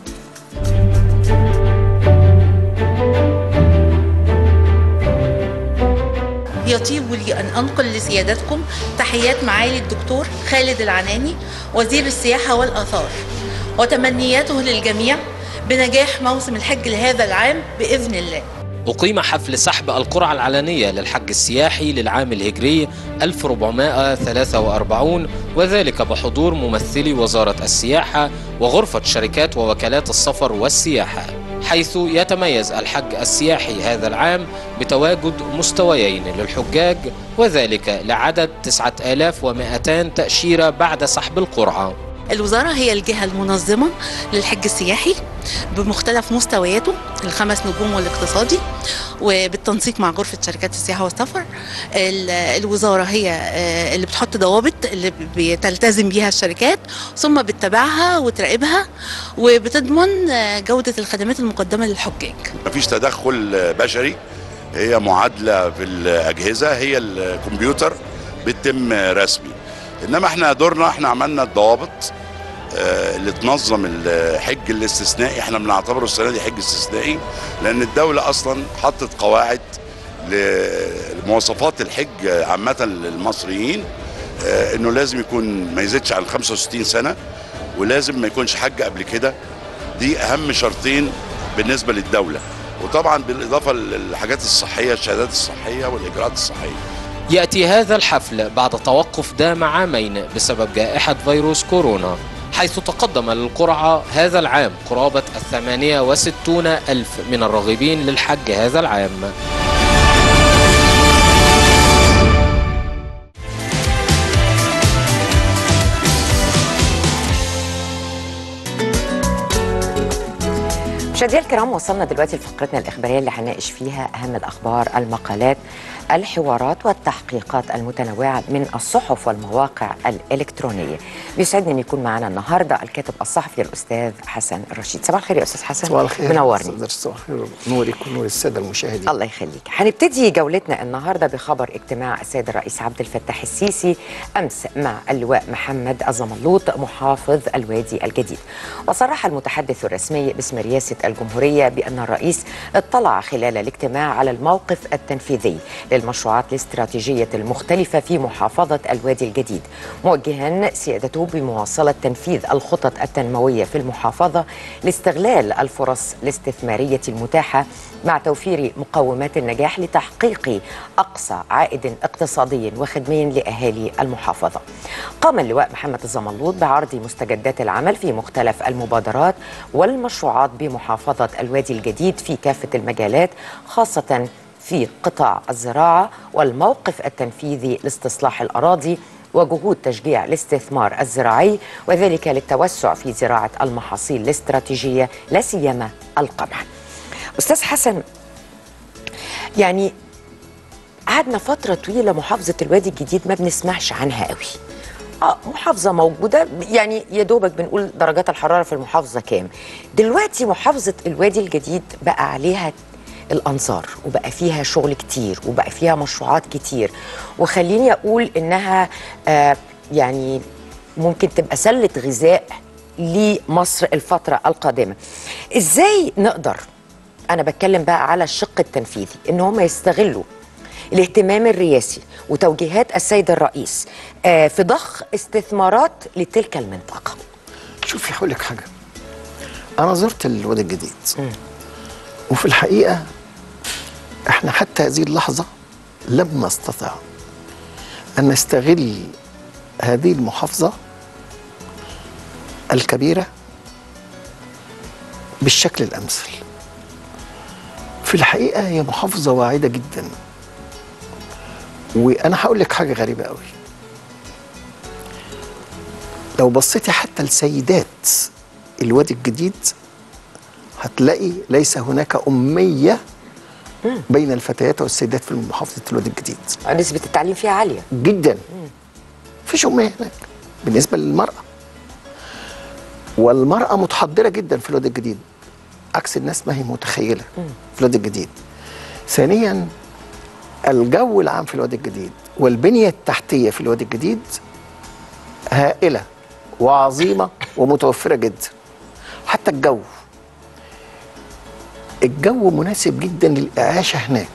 يطيب لي أن أنقل لسيادتكم تحيات معالي الدكتور خالد العناني وزير السياحة والآثار، وتمنياته للجميع بنجاح موسم الحج لهذا العام بإذن الله. أقيم حفل سحب القرعة العلنية للحج السياحي للعام الهجري 1443، وذلك بحضور ممثلي وزارة السياحة وغرفة شركات ووكالات السفر والسياحة، حيث يتميز الحج السياحي هذا العام بتواجد مستويين للحجاج، وذلك لعدد 9200 تأشيرة بعد سحب القرعة. الوزارة هي الجهة المنظمة للحج السياحي بمختلف مستوياته، ال5 نجوم والاقتصادي، وبالتنسيق مع غرفة شركات السياحة والسفر. الوزارة هي اللي بتحط ضوابط اللي بتلتزم بيها الشركات، ثم بتتابعها وتراقبها وبتضمن جودة الخدمات المقدمة للحجاج. مفيش تدخل بشري، هي معادلة في الأجهزة، هي الكمبيوتر بتتم رسمي. إنما احنا دورنا، احنا عملنا الضوابط اللي تنظم الحج الاستثنائي. احنا بنعتبره السنة دي حج استثنائي لأن الدولة أصلا حطت قواعد لمواصفات الحج عامة للمصريين، إنه لازم يكون ما يزيدش عن 65 سنة، ولازم ما يكونش حج قبل كده. دي أهم شرطين بالنسبة للدولة، وطبعا بالإضافة للحاجات الصحية، الشهادات الصحية والإجراءات الصحية. يأتي هذا الحفل بعد توقف دام عامين بسبب جائحة فيروس كورونا، حيث تقدم للقرعة هذا العام قرابة 68,000 من الراغبين للحج هذا العام. مشاهدينا الكرام، وصلنا دلوقتي لفقرتنا الإخبارية اللي هنناقش فيها أهم الأخبار، المقالات، الحوارات والتحقيقات المتنوعة من الصحف والمواقع الإلكترونية. بيسعدني أن يكون معنا النهاردة الكاتب الصحفي الأستاذ حسن الرشيد. صباح الخير يا أستاذ حسن. صباح الخير. منورني. صباح الخير، نورك ونور السادة المشاهدين. الله يخليك. هنبتدي جولتنا النهاردة بخبر اجتماع السيد الرئيس عبد الفتاح السيسي أمس مع اللواء محمد الزملوط محافظ الوادي الجديد. وصرح المتحدث الرسمي باسم رئاسة الجمهورية بأن الرئيس اطلع خلال الاجتماع على الموقف التنفيذي للمشروعات الاستراتيجية المختلفة في محافظة الوادي الجديد، موجها سيادته بمواصلة تنفيذ الخطط التنموية في المحافظة لاستغلال الفرص الاستثمارية المتاحة مع توفير مقومات النجاح لتحقيق أقصى عائد اقتصادي وخدمي لأهالي المحافظة. قام اللواء محمد الزملوط بعرض مستجدات العمل في مختلف المبادرات والمشروعات بمحافظة الوادي الجديد في كافة المجالات، خاصة في قطاع الزراعة والموقف التنفيذي لاستصلاح الأراضي وجهود تشجيع الاستثمار الزراعي، وذلك للتوسع في زراعة المحاصيل الاستراتيجية لا سيما القمح. أستاذ حسن، يعني قعدنا فترة طويلة محافظة الوادي الجديد ما بنسمعش عنها قوي. محافظة موجودة، يعني يا دوبك بنقول درجات الحرارة في المحافظة كام. دلوقتي محافظة الوادي الجديد بقى عليها الأنظار، وبقى فيها شغل كتير، وبقى فيها مشروعات كتير، وخليني أقول إنها يعني ممكن تبقى سلة غذاء لمصر الفترة القادمة. إزاي نقدر، أنا بتكلم بقى على الشق التنفيذي، إن هم يستغلوا الاهتمام الرئاسي وتوجيهات السيد الرئيس في ضخ استثمارات لتلك المنطقة؟ شوفي هقول لك حاجة، أنا زرت الوادي الجديد وفي الحقيقة احنا حتى هذه اللحظة لم نستطع أن نستغل هذه المحافظة الكبيرة بالشكل الأمثل. في الحقيقة هي محافظة واعدة جدا، وأنا هقول لك حاجة غريبة قوي. لو بصيتي حتى لسيدات الوادي الجديد هتلاقي ليس هناك أمية بين الفتيات والسيدات في محافظة الوادي الجديد. نسبة التعليم فيها عالية جدا، مفيش أمية هناك بالنسبة للمرأة، والمرأة متحضرة جدا في الوادي الجديد عكس الناس ما هي متخيلة في الوادي الجديد. ثانيا، الجو العام في الوادي الجديد والبنية التحتية في الوادي الجديد هائلة وعظيمة ومتوفرة جدا. حتى الجو مناسب جدا للإعاشة هناك.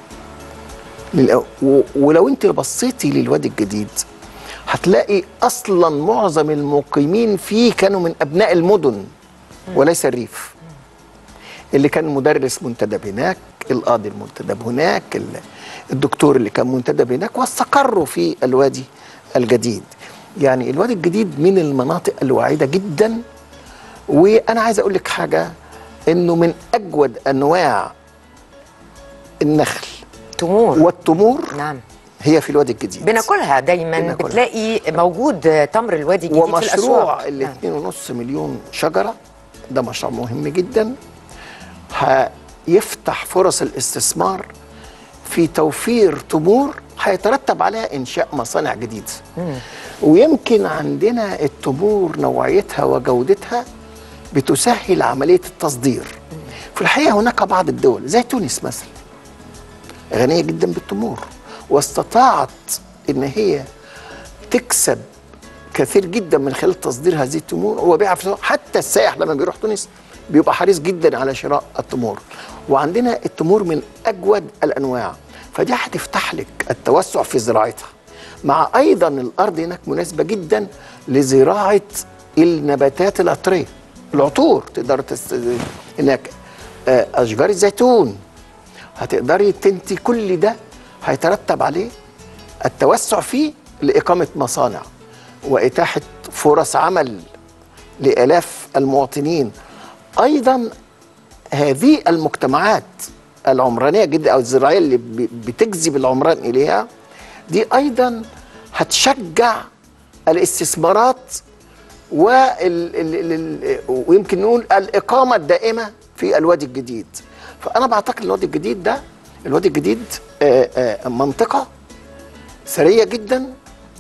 ولو انت بصيتي للوادي الجديد هتلاقي اصلا معظم المقيمين فيه كانوا من ابناء المدن وليس الريف. اللي كان مدرس منتدب هناك، القاضي المنتدب هناك، الدكتور اللي كان منتدب هناك، واستقروا في الوادي الجديد. يعني الوادي الجديد من المناطق الواعدة جدا. وانا عايز اقول لك حاجة، انه من اجود انواع النخل والتمور نعم هي في الوادي الجديد، بناكلها دايما. بتلاقي موجود تمر الوادي الجديد في الاسواق. ومشروع 2.5 مليون شجرة ده مشروع مهم جدا، هيفتح فرص الاستثمار في توفير تمور هيترتب عليها انشاء مصانع جديدة. ويمكن عندنا التمور نوعيتها وجودتها بتسهل عملية التصدير. في الحقيقة هناك بعض الدول زي تونس مثلا غنية جدا بالتمور، واستطاعت ان هي تكسب كثير جدا من خلال تصدير هذه التمور وبيعها في. حتى السائح لما بيروح تونس بيبقى حريص جدا على شراء التمور. وعندنا التمور من اجود الانواع، فدي هتفتح لك التوسع في زراعتها، مع ايضا الارض هناك مناسبه جدا لزراعه النباتات العطريه، العطور تقدر هناك اشجار الزيتون هتقدري تنتي. كل ده هيترتب عليه التوسع فيه لإقامة مصانع وإتاحة فرص عمل لآلاف المواطنين. أيضا هذه المجتمعات العمرانية جدا أو الزراعية اللي بتجذب العمران إليها دي أيضا هتشجع الاستثمارات ويمكن نقول الإقامة الدائمة في الوادي الجديد. فانا بعتقد الوادي الجديد ده، الوادي الجديد منطقه ثريه جدا،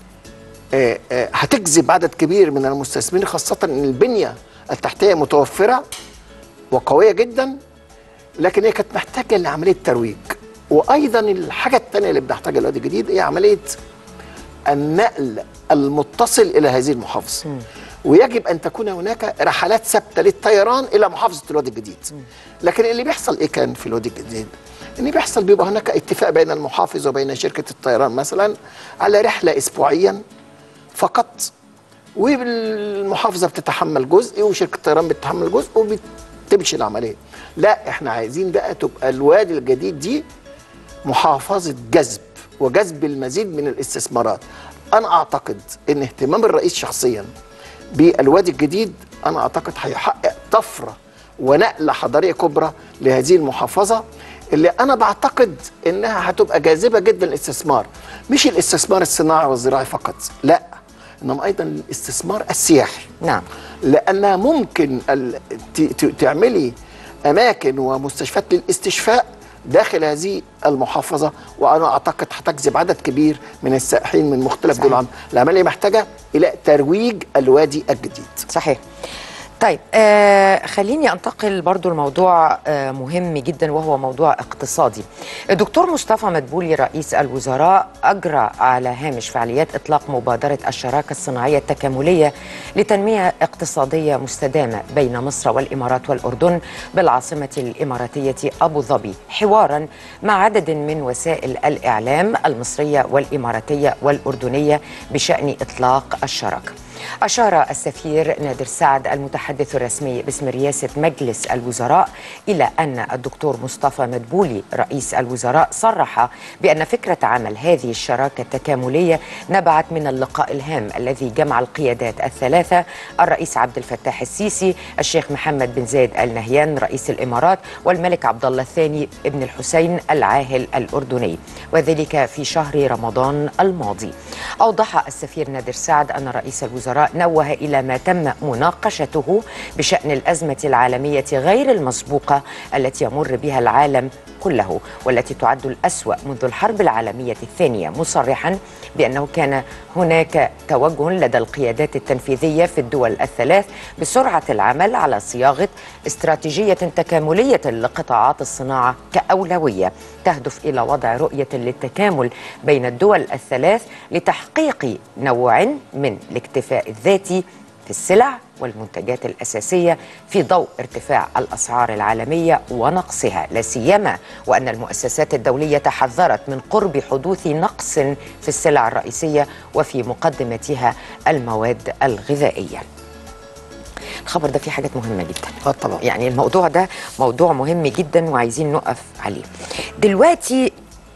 هتجذب عدد كبير من المستثمرين، خاصه ان البنيه التحتيه متوفره وقويه جدا، لكن هي كانت محتاجه لعمليه ترويج. وايضا الحاجه الثانيه اللي بنحتاجها الوادي الجديد هي عمليه النقل المتصل الى هذه المحافظه. ويجب ان تكون هناك رحلات ثابته للطيران الى محافظه الوادي الجديد. لكن اللي بيحصل ايه كان في الوادي الجديد؟ ان بيحصل بيبقى هناك اتفاق بين المحافظ وبين شركه الطيران مثلا على رحله اسبوعيا فقط، والمحافظه بتتحمل جزء وشركه الطيران بتتحمل جزء وبتمشي العمليه. لا، احنا عايزين بقى تبقى الوادي الجديد دي محافظه جذب وجذب المزيد من الاستثمارات. انا اعتقد ان اهتمام الرئيس شخصيا بالوادي الجديد انا اعتقد هيحقق طفره ونقله حضاريه كبرى لهذه المحافظه، اللي انا بعتقد انها هتبقى جاذبه جدا للاستثمار، مش الاستثمار الصناعي والزراعي فقط، لا، انما ايضا الاستثمار السياحي. نعم. لانها ممكن تعملي اماكن ومستشفيات للاستشفاء داخل هذه المحافظه، وانا اعتقد هتجذب عدد كبير من السائحين من مختلف دول العالم. العمليه محتاجه الى ترويج الوادي الجديد. صحيح. طيب خليني انتقل برضو لموضوع مهم جدا وهو موضوع اقتصادي. الدكتور مصطفى مدبولي رئيس الوزراء أجرى على هامش فعاليات إطلاق مبادرة الشراكة الصناعية التكاملية لتنمية اقتصادية مستدامة بين مصر والإمارات والأردن بالعاصمة الإماراتية أبو ظبي، حوارا مع عدد من وسائل الإعلام المصرية والإماراتية والأردنية بشأن إطلاق الشراكة. أشار السفير نادر سعد المتحدث الرسمي باسم رئاسة مجلس الوزراء إلى أن الدكتور مصطفى مدبولي رئيس الوزراء صرح بأن فكرة عمل هذه الشراكة التكاملية نبعت من اللقاء الهام الذي جمع القيادات الثلاثة، الرئيس عبد الفتاح السيسي، الشيخ محمد بن زايد آل نهيان رئيس الإمارات، والملك عبد الله الثاني ابن الحسين العاهل الأردني، وذلك في شهر رمضان الماضي. أوضح السفير نادر سعد أن رئيس الوزراء نوه إلى ما تم مناقشته بشأن الأزمة العالمية غير المسبوقة التي يمر بها العالم كله والتي تعد الأسوأ منذ الحرب العالمية الثانية، مصرحا بأنه كان هناك توجه لدى القيادات التنفيذية في الدول الثلاث بسرعة العمل على صياغة استراتيجية تكاملية لقطاعات الصناعة كأولوية تهدف إلى وضع رؤية للتكامل بين الدول الثلاث لتحقيق نوع من الاكتفاء الذاتي في السلع والمنتجات الأساسية في ضوء ارتفاع الأسعار العالمية ونقصها، لا سيما وأن المؤسسات الدولية تحذرت من قرب حدوث نقص في السلع الرئيسية وفي مقدمتها المواد الغذائية. الخبر ده فيه حاجات مهمة جدا. طبعا. يعني الموضوع ده موضوع مهم جدا وعايزين نقف عليه. دلوقتي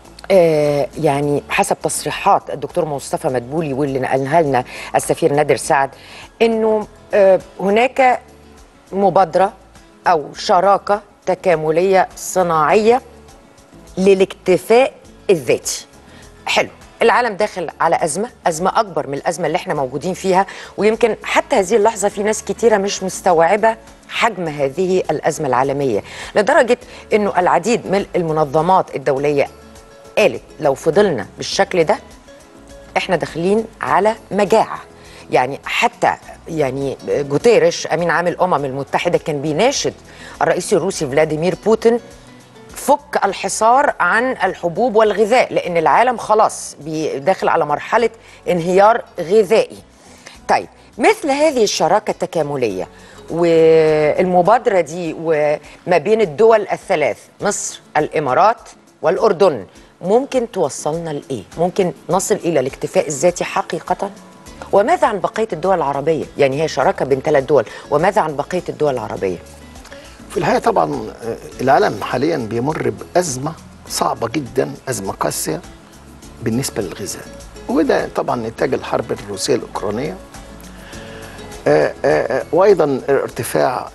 يعني حسب تصريحات الدكتور مصطفى مدبولي واللي نقلها لنا السفير نادر سعد انه هناك مبادرة او شراكة تكاملية صناعية للاكتفاء الذاتي. حلو. العالم داخل على أزمة أكبر من الأزمة اللي احنا موجودين فيها، ويمكن حتى هذه اللحظة في ناس كتيرة مش مستوعبة حجم هذه الأزمة العالمية، لدرجة أنه العديد من المنظمات الدولية قالت لو فضلنا بالشكل ده احنا داخلين على مجاعة. يعني حتى يعني جوتيريش أمين عام الأمم المتحدة كان بيناشد الرئيس الروسي فلاديمير بوتين فك الحصار عن الحبوب والغذاء، لأن العالم خلاص داخل على مرحلة انهيار غذائي. طيب مثل هذه الشراكة التكاملية والمبادرة دي وما بين الدول الثلاث مصر الإمارات والأردن ممكن توصلنا لإيه؟ ممكن نصل إلى الاكتفاء الذاتي حقيقة؟ وماذا عن بقية الدول العربية؟ يعني هي شراكة بين 3 دول، وماذا عن بقية الدول العربية؟ في الحقيقة طبعا العالم حاليا بيمر بأزمة صعبة جدا، أزمة قاسية بالنسبة للغذاء، وده طبعا نتاج الحرب الروسية الأوكرانية، وأيضا ارتفاع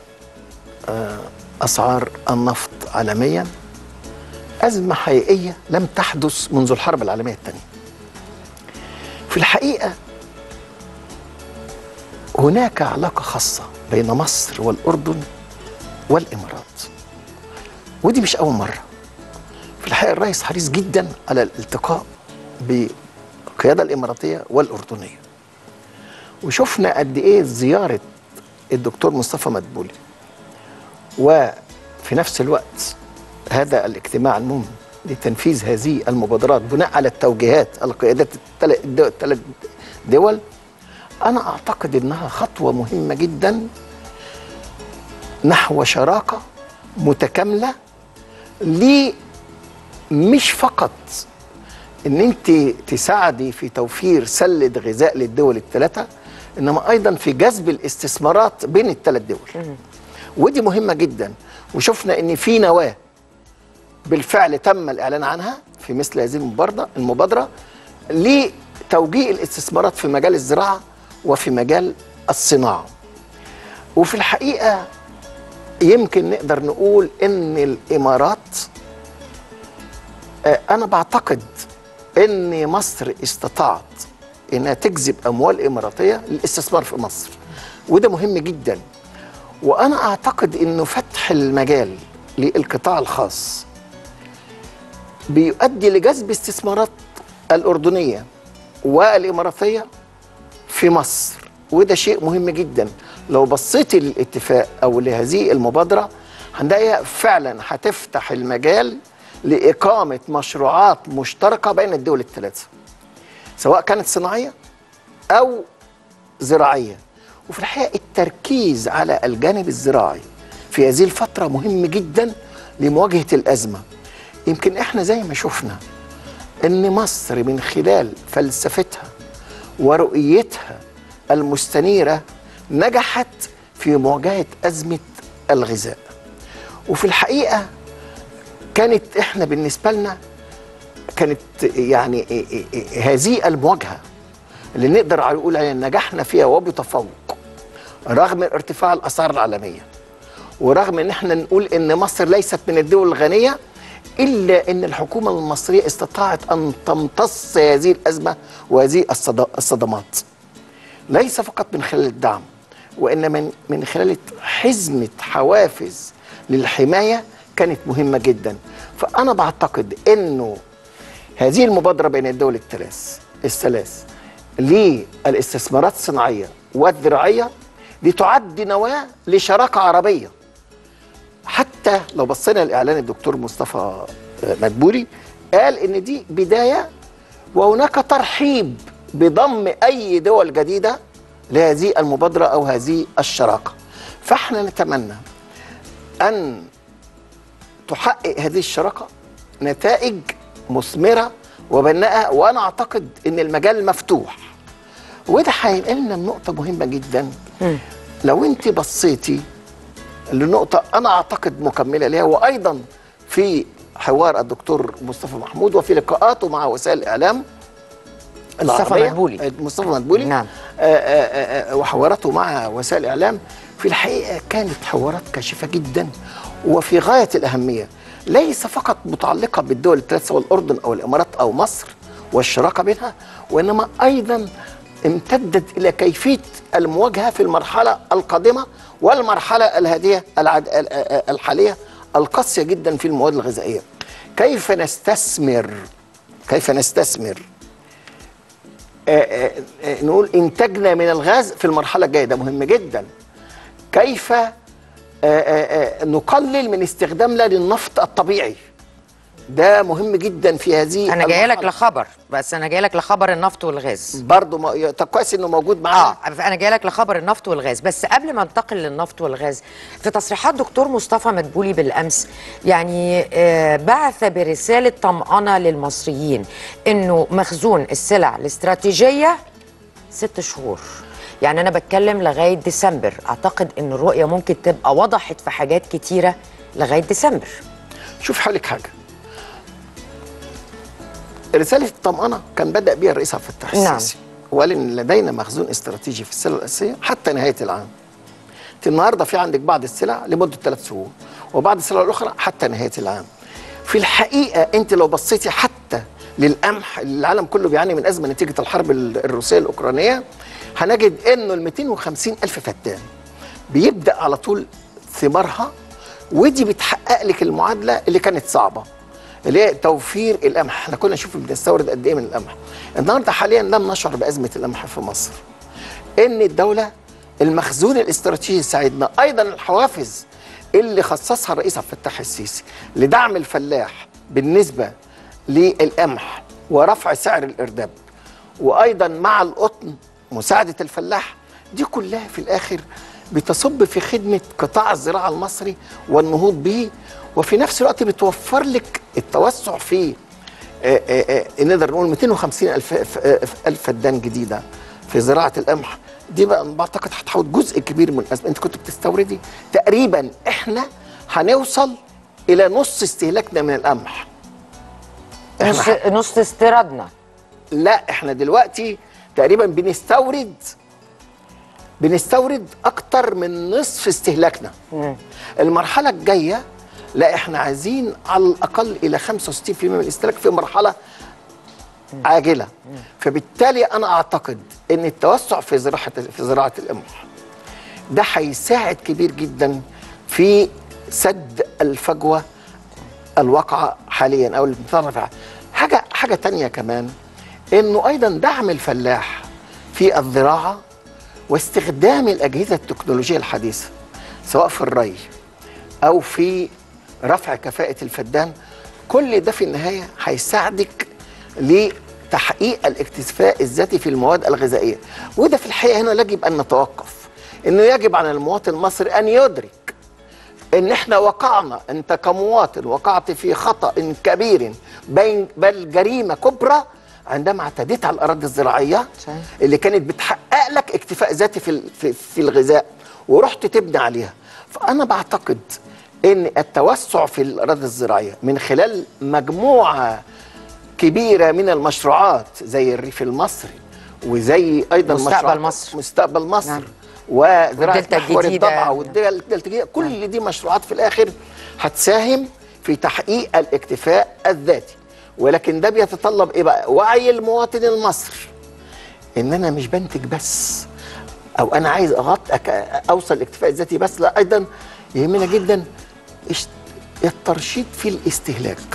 أسعار النفط عالميا. أزمة حقيقية لم تحدث منذ الحرب العالمية الثانية. في الحقيقة هناك علاقة خاصة بين مصر والأردن والإمارات. ودي مش أول مرة. في الحقيقة الرئيس حريص جدا على الالتقاء بالقيادة الإماراتية والأردنية، وشفنا قد إيه زيارة الدكتور مصطفى مدبولي، وفي نفس الوقت هذا الاجتماع المهم لتنفيذ هذه المبادرات بناء على التوجيهات القيادات الثلاث دول. أنا أعتقد أنها خطوة مهمة جدا نحو شراكة متكاملة، مش فقط ان انت تساعدي في توفير سلة غذاء للدول الثلاثة، انما ايضا في جذب الاستثمارات بين الثلاث دول، ودي مهمة جدا. وشفنا ان في نواة بالفعل تم الاعلان عنها في مثل هذه المبادرة لتوجيه الاستثمارات في مجال الزراعة وفي مجال الصناعة. وفي الحقيقة يمكن نقدر نقول ان الامارات، انا بعتقد ان مصر استطاعت انها تجذب اموال اماراتيه للاستثمار في مصر، وده مهم جدا. وانا اعتقد انه فتح المجال للقطاع الخاص بيؤدي لجذب استثمارات الاردنيه والاماراتيه في مصر، وده شيء مهم جدا. لو بصيتي للاتفاق او لهذه المبادره هنلاقيها فعلا هتفتح المجال لإقامة مشروعات مشتركة بين الدول الثلاثة، سواء كانت صناعية أو زراعية. وفي الحقيقة التركيز على الجانب الزراعي في هذه الفترة مهم جدا لمواجهة الأزمة. يمكن إحنا زي ما شفنا إن مصر من خلال فلسفتها ورؤيتها المستنيرة نجحت في مواجهة أزمة الغذاء. وفي الحقيقة كانت احنا بالنسبه لنا كانت يعني هذه المواجهه اللي نقدر نقول عليها نجحنا فيها وبتفوق، رغم ارتفاع الاسعار العالميه، ورغم ان احنا نقول ان مصر ليست من الدول الغنيه، الا ان الحكومه المصريه استطاعت ان تمتص هذه الازمه وهذه الصدمات، ليس فقط من خلال الدعم، وانما من خلال حزمه حوافز للحمايه كانت مهمة جدا. فأنا بعتقد أنه هذه المبادرة بين الدول الثلاث للاستثمارات الصناعية والزراعية دي تعد نواة لشراكة عربية. حتى لو بصينا لإعلان الدكتور مصطفى مدبولي قال أن دي بداية، وهناك ترحيب بضم أي دول جديدة لهذه المبادرة أو هذه الشراكة. فإحنا نتمنى أن تحقق هذه الشراكة نتائج مثمرة وبناءة، وأنا أعتقد أن المجال مفتوح. وده هينقلنا لنقطة مهمة جدا. لو أنت بصيتي لنقطة أنا أعتقد مكملة لها، وأيضا في حوار الدكتور مصطفى محمود وفي لقاءاته مع وسائل الإعلام مصطفى مدبولي نعم. وحواراته مع وسائل الإعلام في الحقيقة كانت حوارات كاشفة جدا وفي غاية الأهمية، ليس فقط متعلقة بالدول الثلاث سواء الأردن أو الإمارات أو مصر والشراكة بينها، وإنما أيضا امتدت إلى كيفية المواجهة في المرحلة القادمة والمرحلة الهادية الحالية القاسية جدا في المواد الغذائية. كيف نستثمر نقول إنتاجنا من الغاز في المرحلة الجاية، ده مهم جدا. كيف نقلل من استخدامنا للنفط الطبيعي، ده مهم جدا في هذه انا جاي لك لخبر، بس انا جاي لك لخبر النفط والغاز برضه طب كويس انه موجود معانا. انا جاي لك لخبر النفط والغاز، بس قبل ما انتقل للنفط والغاز، في تصريحات دكتور مصطفى مدبولي بالامس يعني بعث برساله طمأنه للمصريين انه مخزون السلع الاستراتيجيه 6 شهور. يعني أنا بتكلم لغاية ديسمبر، أعتقد إن الرؤية ممكن تبقى وضحت في حاجات كتيرة لغاية ديسمبر. شوف حالك حاجة، رسالة الطمأنة كان بدأ بها الرئيس عبد الفتاح السيسي، وقال إن لدينا مخزون استراتيجي في السلع الأساسية حتى نهاية العام. النهارده في عندك بعض السلع لمدة 3 شهور، وبعض السلع الأخرى حتى نهاية العام. في الحقيقة أنت لو بصيتي حتى للقمح، العالم كله بيعاني من أزمة نتيجة الحرب الروسية الأوكرانية، هنجد انه ال 250,000 فدان بيبدا على طول ثمارها ودي بتحقق لك المعادله اللي كانت صعبه، اللي هي توفير القمح. احنا كنا نشوف بنستورد قد ايه من القمح. النهارده حاليا لم نشعر بازمه القمح في مصر. ان الدوله المخزون الاستراتيجي ساعدنا، ايضا الحوافز اللي خصصها الرئيس عبد الفتاح السيسي لدعم الفلاح بالنسبه للقمح ورفع سعر الارداب، وايضا مع القطن مساعده الفلاح، دي كلها في الاخر بتصب في خدمه قطاع الزراعه المصري والنهوض به، وفي نفس الوقت بتوفر لك التوسع في نقدر نقول 250 ألف فدان جديده في زراعه القمح. دي بقى بعتقد هتحول جزء كبير من الازمه. انت كنت بتستوردي تقريبا، احنا هنوصل الى نص استهلاكنا من القمح. نص استيرادنا؟ لا، احنا دلوقتي تقريبا بنستورد اكتر من نصف استهلاكنا. المرحله الجايه لا، احنا عايزين على الاقل الى 65% من الاستهلاك في مرحله عاجله. فبالتالي انا اعتقد ان التوسع في زراعه القمح ده هيساعد كبير جدا في سد الفجوه الواقعه حاليا او المترفعه. حاجه تانية كمان، انه ايضا دعم الفلاح في الزراعه واستخدام الاجهزه التكنولوجيه الحديثه سواء في الري او في رفع كفاءه الفدان. كل ده في النهايه هيساعدك لتحقيق الاكتفاء الذاتي في المواد الغذائيه. وده في الحقيقه هنا يجب ان نتوقف، انه يجب على المواطن المصري ان يدرك ان احنا وقعنا، انت كمواطن وقعت في خطأ كبير بل جريمه كبرى عندما اعتديت على الاراضي الزراعيه اللي كانت بتحقق لك اكتفاء ذاتي في الغذاء ورحت تبني عليها. فانا بعتقد ان التوسع في الاراضي الزراعيه من خلال مجموعه كبيره من المشروعات زي الريف المصري وزي ايضا مستقبل مصر نعم. وزراعه محور الضبعه والدلتا الجديده، كل دي مشروعات في الاخر هتساهم في تحقيق الاكتفاء الذاتي. ولكن ده بيتطلب ايه بقى؟ وعي المواطن المصري ان انا مش بنتج بس، او انا عايز اوصل الاكتفاء الذاتي بس، لا، ايضا يهمنا جدا الترشيد في الاستهلاك.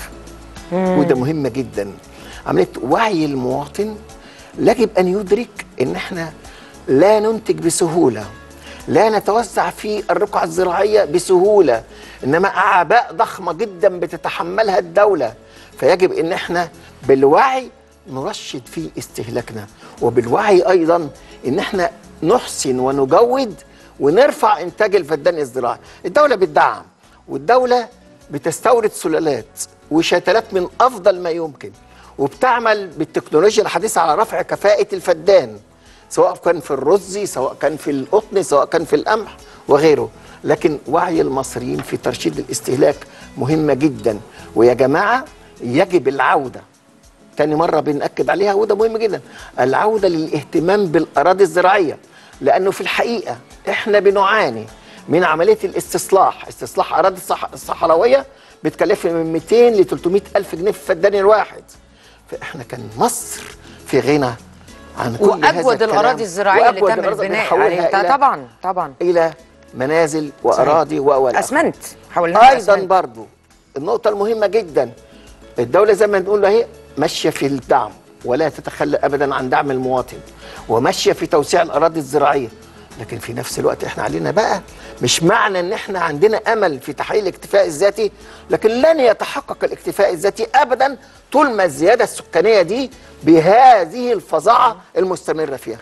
وده مهم جدا. عمليه وعي المواطن يجب ان يدرك ان احنا لا ننتج بسهوله، لا نتوسع في الرقعة الزراعية بسهولة، إنما أعباء ضخمة جدا بتتحملها الدولة. فيجب إن احنا بالوعي نرشد في استهلاكنا، وبالوعي أيضا إن احنا نحسن ونجود ونرفع إنتاج الفدان الزراعي. الدولة بتدعم، والدولة بتستورد سلالات وشتلات من أفضل ما يمكن، وبتعمل بالتكنولوجيا الحديثة على رفع كفاءة الفدان، سواء كان في الرز، سواء كان في القطن، سواء كان في القمح وغيره. لكن وعي المصريين في ترشيد الاستهلاك مهمة جدا. ويا جماعة يجب العودة، تاني مرة بنأكد عليها وده مهم جدا، العودة للاهتمام بالأراضي الزراعية. لأنه في الحقيقة احنا بنعاني من عملية استصلاح أراضي الصحراوية بتكلفنا من 200 ل 300 ألف جنيه في الفدان الواحد. فاحنا كان مصر في غنى عن كل واجود الاراضي الزراعيه اللي تم البناء عليها طبعا الى منازل واراضي اسمنت حولناها ايضا برضو. النقطه المهمه جدا، الدوله زي ما بنقول اهي ماشيه في الدعم ولا تتخلى ابدا عن دعم المواطن، وماشيه في توسيع الاراضي الزراعيه. لكن في نفس الوقت احنا علينا بقى، مش معنى ان احنا عندنا امل في تحقيق الاكتفاء الذاتي، لكن لن يتحقق الاكتفاء الذاتي ابدا طول ما الزياده السكانيه دي بهذه الفظاعه المستمره فيها.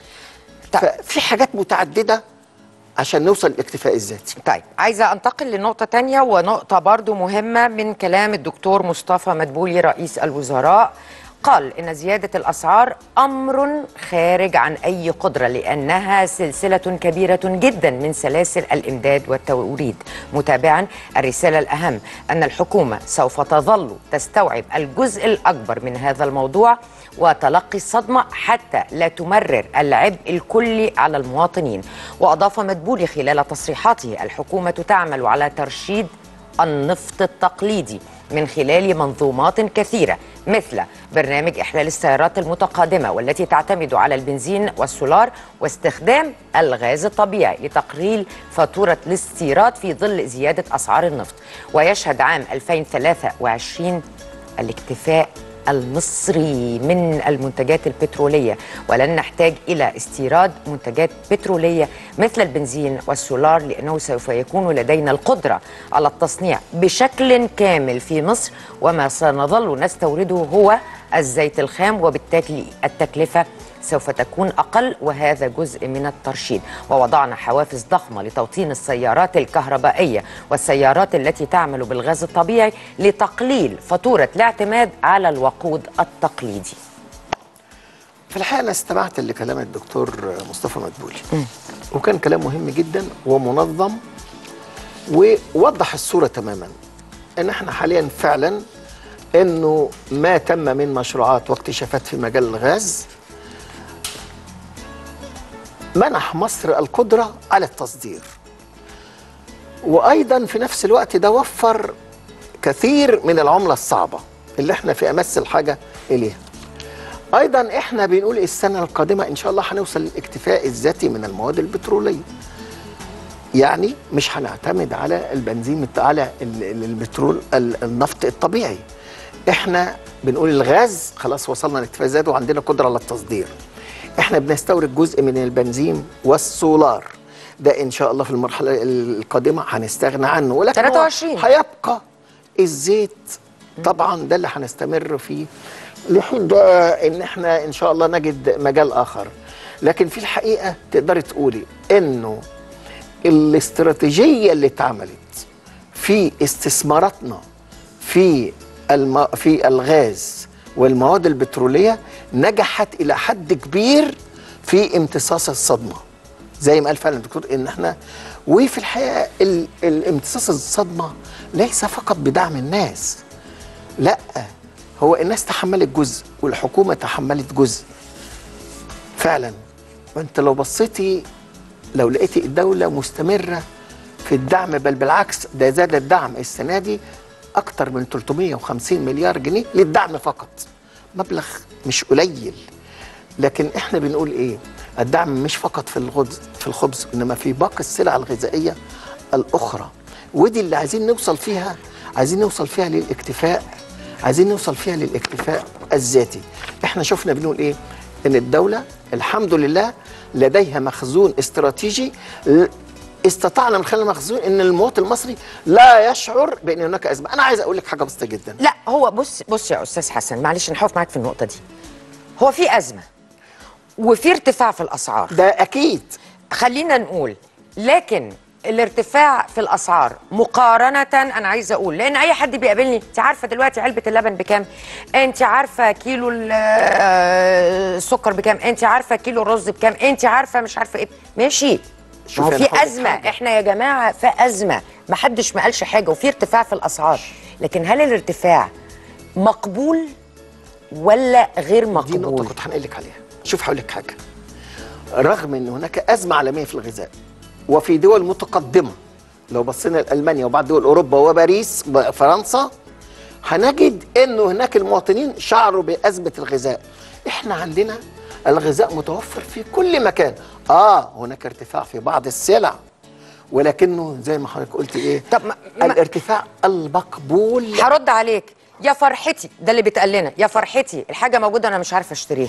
ففي حاجات متعدده عشان نوصل للاكتفاء الذاتي. طيب، عايزه انتقل لنقطه تانية، ونقطه برضو مهمه من كلام الدكتور مصطفى مدبولي رئيس الوزراء. قال إن زيادة الأسعار أمر خارج عن أي قدرة، لأنها سلسلة كبيرة جدا من سلاسل الإمداد والتوريد. متابعا، الرسالة الأهم أن الحكومة سوف تظل تستوعب الجزء الأكبر من هذا الموضوع وتلقي الصدمة حتى لا تمرر العبء الكلي على المواطنين. وأضاف مدبولي خلال تصريحاته: الحكومة تعمل على ترشيد النفط التقليدي من خلال منظومات كثيرة مثل برنامج إحلال السيارات المتقادمة والتي تعتمد على البنزين والسولار واستخدام الغاز الطبيعي لتقليل فاتورة الاستيراد في ظل زيادة أسعار النفط. ويشهد عام 2023 الاكتفاء المصري من المنتجات البترولية، ولن نحتاج إلى استيراد منتجات بترولية مثل البنزين والسولار، لأنه سوف يكون لدينا القدرة على التصنيع بشكل كامل في مصر، وما سنظل نستورده هو الزيت الخام، وبالتالي التكلفة سوف تكون أقل، وهذا جزء من الترشيد. ووضعنا حوافز ضخمة لتوطين السيارات الكهربائية والسيارات التي تعمل بالغاز الطبيعي لتقليل فاتورة الاعتماد على الوقود التقليدي. في الحقيقة أنا استمعت لكلام الدكتور مصطفى مدبولي، وكان كلام مهم جدا ومنظم، ووضح الصورة تماما ان احنا حاليا فعلا انه ما تم من مشروعات واكتشافات في مجال الغاز منح مصر القدرة على التصدير، وأيضا في نفس الوقت ده وفر كثير من العملة الصعبة اللي احنا في أمس الحاجة إليها. أيضا احنا بنقول السنة القادمة إن شاء الله هنوصل للاكتفاء الذاتي من المواد البترولية، يعني مش هنعتمد على البنزين على البترول النفط الطبيعي. احنا بنقول الغاز خلاص وصلنا لاكتفاء ذاتي وعندنا قدرة على التصدير. احنا بنستورد جزء من البنزين والسولار، ده ان شاء الله في المرحله القادمه هنستغنى عنه، ولكن 23 هيبقى الزيت طبعا ده اللي هنستمر فيه لحين بقى ان احنا ان شاء الله نجد مجال اخر. لكن في الحقيقه تقدري تقولي انه الاستراتيجيه اللي اتعملت في استثماراتنا في الغاز والمواد البترولية نجحت إلى حد كبير في امتصاص الصدمة، زي ما قال فعلا الدكتور إن احنا. وفي الحقيقة الامتصاص الصدمة ليس فقط بدعم الناس، لا، هو الناس تحملت جزء والحكومة تحملت جزء فعلا. وانت لو بصيتي لو لقيتي الدولة مستمرة في الدعم، بل بالعكس ده زاد الدعم السنة دي أكتر من 350 مليار جنيه للدعم فقط، مبلغ مش قليل. لكن احنا بنقول ايه؟ الدعم مش فقط في الخبز إنما في باقي السلع الغذائية الأخرى، ودي اللي عايزين نوصل فيها، عايزين نوصل فيها للاكتفاء، عايزين نوصل فيها للاكتفاء الذاتي. احنا شفنا بنقول ايه؟ إن الدولة الحمد لله لديها مخزون استراتيجي، استطعنا من خلال المخزون ان المواطن المصري لا يشعر بان هناك ازمه. انا عايز اقول لك حاجه بسيطه جدا. لا هو بص يا استاذ حسن، معلش انا هقف معاك في النقطه دي. هو في ازمه وفي ارتفاع في الاسعار، ده اكيد، خلينا نقول، لكن الارتفاع في الاسعار مقارنه، انا عايزه اقول، لان اي حد بيقابلني، انت عارفه دلوقتي علبه اللبن بكام، انت عارفه كيلو السكر بكام، انت عارفه كيلو الرز بكام، انت عارفه مش عارفه ايه، ماشي. ما هو في ازمه، احنا يا جماعه في ازمه، ما حدش ما قالش حاجه، وفي ارتفاع في الاسعار، لكن هل الارتفاع مقبول ولا غير مقبول؟ دي نقطه كنت هنقول لك عليها. شوف هقول لك حاجه، رغم ان هناك ازمه عالميه في الغذاء وفي دول متقدمه، لو بصينا لالمانيا وبعض دول اوروبا وباريس فرنسا، هنجد انه هناك المواطنين شعروا بازمه الغذاء. احنا عندنا الغذاء متوفر في كل مكان، هناك ارتفاع في بعض السلع، ولكنه زي ما حضرتك قلت ايه؟ طب الارتفاع المقبول. هرد عليك، يا فرحتي، ده اللي بيتقال لنا، يا فرحتي الحاجه موجوده انا مش عارفه اشتريها.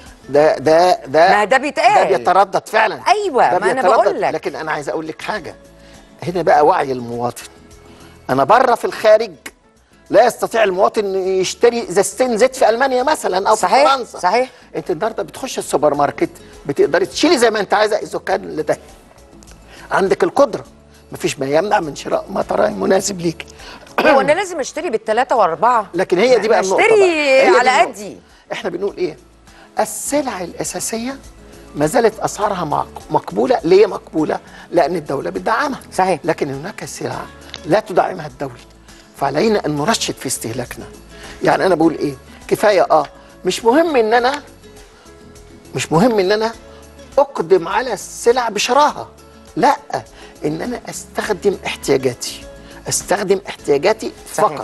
ده بيتقال، ده بيتردد فعلا. ايوه، ما انا بقول لك. لكن انا عايز اقول لك حاجه، هنا بقى وعي المواطن. انا بره في الخارج لا يستطيع المواطن يشتري ازازتين زيت في المانيا مثلا او في فرنسا. صحيح. انت النهارده بتخش السوبر ماركت بتقدري تشيلي زي ما انت عايزه اذا كان لديك عندك القدره، مفيش ما يمنع من شراء ما تراه مناسب ليك. هو انا لازم اشتري بالثلاثه واربعه؟ لكن هي دي بقى النقطه، اشتري على قدي. احنا بنقول ايه؟ السلع الاساسيه ما زالت اسعارها مقبوله. ليه مقبوله؟ لان الدوله بتدعمها. صحيح. لكن هناك سلع لا تدعمها الدوله، فعلينا ان نرشد في استهلاكنا. يعني انا بقول ايه؟ كفايه مش مهم ان انا اقدم على السلع بشراهه، لا، ان انا استخدم احتياجاتي صحيح. فقط.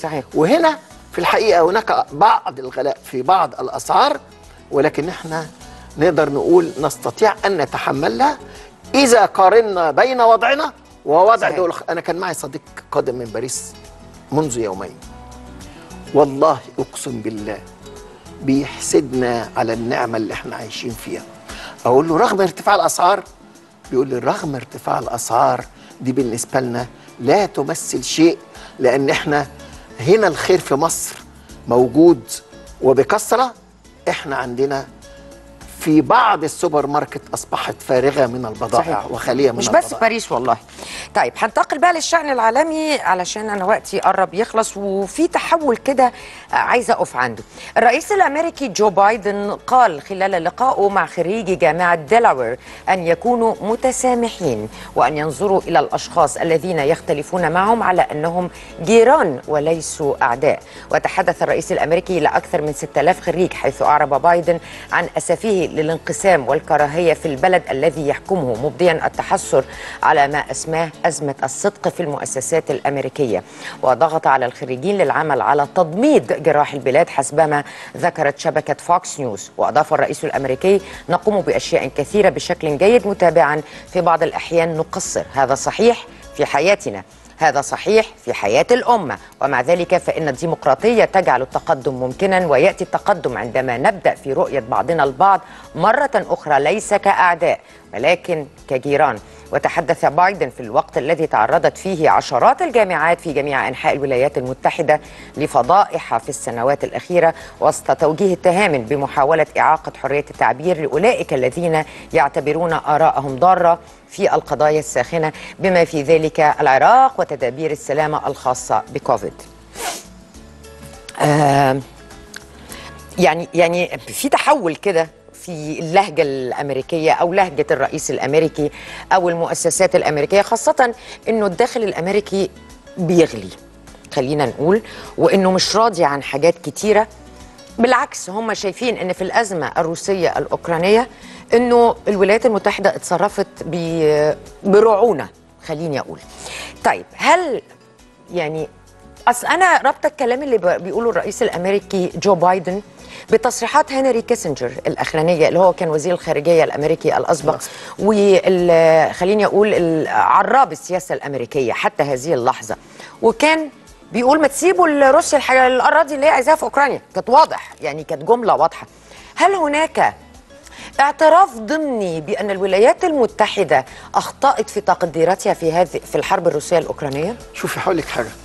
صحيح. وهنا في الحقيقة هناك بعض الغلاء في بعض الأسعار، ولكن احنا نقدر نقول نستطيع أن نتحملها إذا قارنا بين وضعنا ووضع دول. أنا كان معي صديق قادم من باريس منذ يومين، والله أقسم بالله بيحسدنا على النعمة اللي احنا عايشين فيها. أقول له رغم ارتفاع الأسعار؟ بيقول لي رغم ارتفاع الأسعار دي بالنسبة لنا لا تمثل شيء، لأن احنا هنا الخير في مصر موجود وبكثرة. احنا عندنا في بعض السوبر ماركت أصبحت فارغة من البضائع وخالية من البضائع. مش بس باريس والله. طيب هنتقل بقى للشأن العالمي علشان أنا وقتي قرب يخلص، وفي تحول كده عايزة أقف عنده. الرئيس الأمريكي جو بايدن قال خلال لقائه مع خريجي جامعة ديلاوير أن يكونوا متسامحين وأن ينظروا إلى الأشخاص الذين يختلفون معهم على أنهم جيران وليسوا أعداء. وتحدث الرئيس الأمريكي لأكثر من 6000 خريج، حيث أعرب بايدن عن أسفه للانقسام والكراهية في البلد الذي يحكمه، مبديا التحسر على ما أسماه أزمة الصدق في المؤسسات الأمريكية، وضغط على الخريجين للعمل على تضميد جراح البلاد حسبما ذكرت شبكة فوكس نيوز. وأضاف الرئيس الأمريكي: نقوم بأشياء كثيرة بشكل جيد، متابعا في بعض الأحيان نقصر، هذا صحيح في حياتنا، هذا صحيح في حياة الأمة، ومع ذلك فإن الديمقراطية تجعل التقدم ممكنا، ويأتي التقدم عندما نبدأ في رؤية بعضنا البعض مرة أخرى ليس كأعداء ولكن كجيران. وتحدث بايدن في الوقت الذي تعرضت فيه عشرات الجامعات في جميع أنحاء الولايات المتحدة لفضائح في السنوات الأخيرة، وسط توجيه التهام بمحاولة إعاقة حرية التعبير لأولئك الذين يعتبرون آراءهم ضارة في القضايا الساخنة، بما في ذلك العراق وتدابير السلامة الخاصة بكوفيد. يعني في تحول كده في اللهجة الأمريكية أو لهجة الرئيس الأمريكي أو المؤسسات الأمريكية، خاصة أنه الداخل الأمريكي بيغلي خلينا نقول، وأنه مش راضي عن حاجات كتيرة. بالعكس هم شايفين أن في الأزمة الروسية الأوكرانية أنه الولايات المتحدة اتصرفت برعونة خليني أقول. طيب هل يعني أصل أنا ربط الكلام اللي بيقوله الرئيس الأمريكي جو بايدن بتصريحات هنري كيسنجر الأخرانية اللي هو كان وزير الخارجية الأمريكي الأسبق، وخليني أقول عراب السياسة الأمريكية حتى هذه اللحظة، وكان بيقول ما تسيبوا لروسيا الأراضي اللي هي عايزاها في أوكرانيا. كانت واضح يعني، كانت جملة واضحة. هل هناك اعتراف ضمني بأن الولايات المتحدة أخطأت في تقديراتها في الحرب الروسية الأوكرانية؟ شوفي هقول لك حاجة،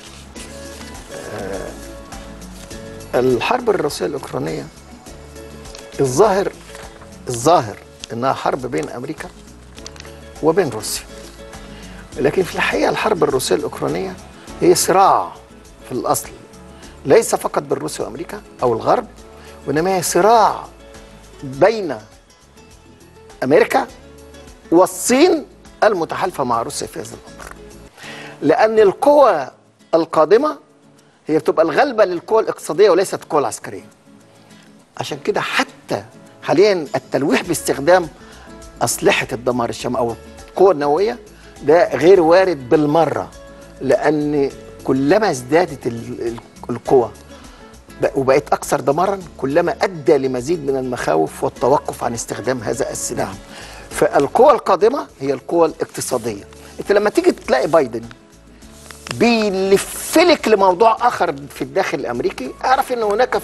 الحرب الروسية الأوكرانية الظاهر إنها حرب بين أمريكا وبين روسيا، لكن في الحقيقة الحرب الروسية الأوكرانية هي صراع في الأصل ليس فقط بين روسيا وأمريكا أو الغرب، وإنما هي صراع بين أمريكا والصين المتحالفة مع روسيا في هذا الأمر، لأن القوى القادمة هي بتبقى الغلبة للقوى الاقتصادية وليست القوى العسكرية. عشان كده حتى حاليا التلويح باستخدام أسلحة الدمار الشامل أو القوى النووية ده غير وارد بالمرة، لأن كلما ازدادت القوى وبقت أكثر دمارا كلما أدى لمزيد من المخاوف والتوقف عن استخدام هذا السلاح. فالقوى القادمة هي القوى الاقتصادية. أنت لما تيجي تلاقي بايدن بيلفلك لموضوع آخر في الداخل الأمريكي، أعرف أن هناك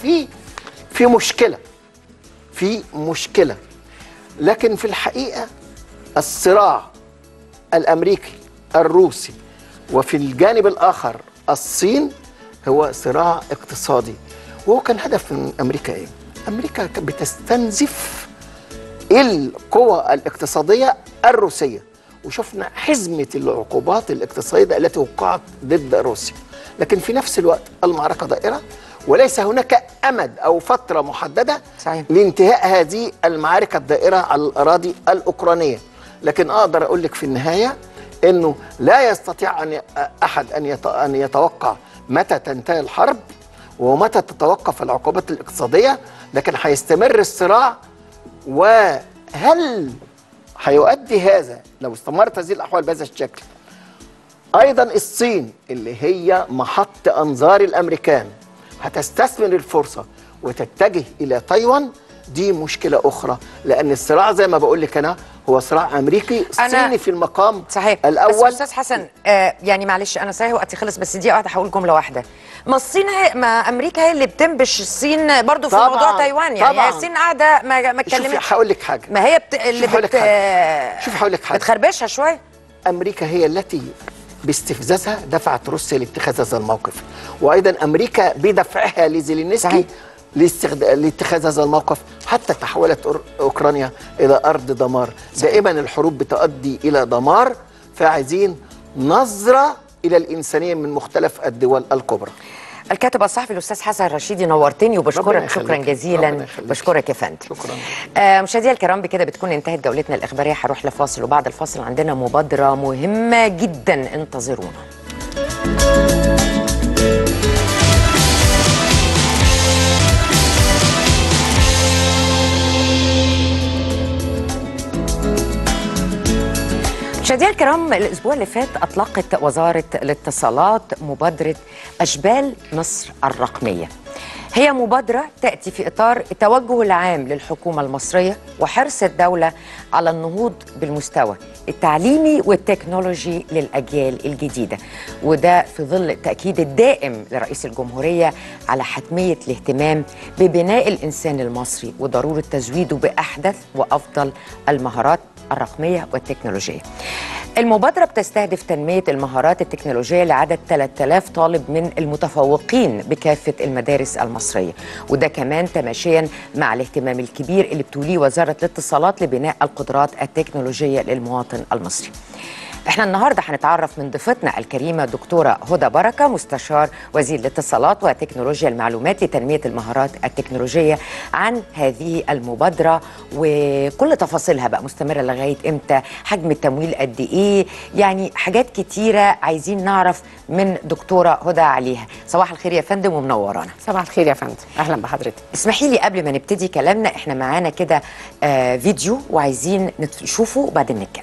في مشكلة، لكن في الحقيقة الصراع الأمريكي الروسي وفي الجانب الآخر الصين هو صراع اقتصادي. وهو كان هدف من أمريكا إيه؟ أمريكا بتستنزف القوى الاقتصادية الروسية، وشفنا حزمة العقوبات الاقتصادية التي وقعت ضد روسيا، لكن في نفس الوقت المعركة دائرة وليس هناك أمد أو فترة محددة صحيح لانتهاء هذه المعارك الدائرة على الأراضي الأوكرانية. لكن أقدر أقول لك في النهاية أنه لا يستطيع أحد أن يتوقع متى تنتهي الحرب ومتى تتوقف العقوبات الاقتصادية، لكن هيستمر الصراع. وهل هيؤدي هذا لو استمرت هذه الأحوال بهذا الشكل ايضا الصين اللي هي محط انظار الامريكان هتستثمر الفرصه وتتجه الى تايوان، دي مشكله اخرى، لان الصراع زي ما بقول لك انا هو صراع امريكي صيني في المقام صحيح. الاول. بس استاذ حسن يعني معلش انا صحيح وقتي خلص، بس دقيقه واحده هقول جمله واحده. ما الصين ما امريكا هي اللي بتنبش الصين برضو في موضوع تايوان، يعني هي الصين قاعده ما اتكلمتش. هقول لك حاجه، ما هي شوف هقول لك حاجه بتخربشها شويه. امريكا هي التي باستفزازها دفعت روسيا لاتخاذ هذا الموقف، وايضا امريكا بدفعها لزيلينسكي لاتخاذ هذا الموقف، حتى تحولت اوكرانيا الى ارض دمار. دائما الحروب بتؤدي الى دمار، فعايزين نظره الى الانسانيه من مختلف الدول الكبرى. الكاتب الصحفي الاستاذ حسن رشيدي نورتني وبشكرك شكرا جزيلا. بشكرك يا فندم. شكرا. مشاهدينا الكرام، بكده بتكون انتهت جولتنا الاخباريه. هروح لفاصل وبعد الفاصل عندنا مبادره مهمه جدا، انتظرونا. مشاهدينا الكرام، الاسبوع اللي فات اطلقت وزاره الاتصالات مبادره اشبال مصر الرقميه. هي مبادره تاتي في اطار التوجه العام للحكومه المصريه وحرص الدوله على النهوض بالمستوى التعليمي والتكنولوجي للاجيال الجديده، وده في ظل التاكيد الدائم لرئيس الجمهوريه على حتميه الاهتمام ببناء الانسان المصري وضروره تزويده باحدث وافضل المهارات الرقمية والتكنولوجية. المبادرة بتستهدف تنمية المهارات التكنولوجية لعدد 3000 طالب من المتفوقين بكافة المدارس المصرية، وده كمان تماشيا مع الاهتمام الكبير اللي بتوليه وزارة الاتصالات لبناء القدرات التكنولوجية للمواطن المصري. احنا النهارده هنتعرف من ضيفتنا الكريمه دكتوره هدى بركه، مستشار وزير الاتصالات وتكنولوجيا المعلومات لتنميه المهارات التكنولوجيه، عن هذه المبادره وكل تفاصيلها بقى مستمره لغايه امتى، حجم التمويل قد ايه، يعني حاجات كتيره عايزين نعرف من دكتوره هدى عليها. صباح الخير يا فندم ومنورانا. صباح الخير يا فندم، اهلا بحضرتك. اسمحي لي قبل ما نبتدي كلامنا، احنا معانا كده فيديو وعايزين نشوفه وبعدين نتكلم.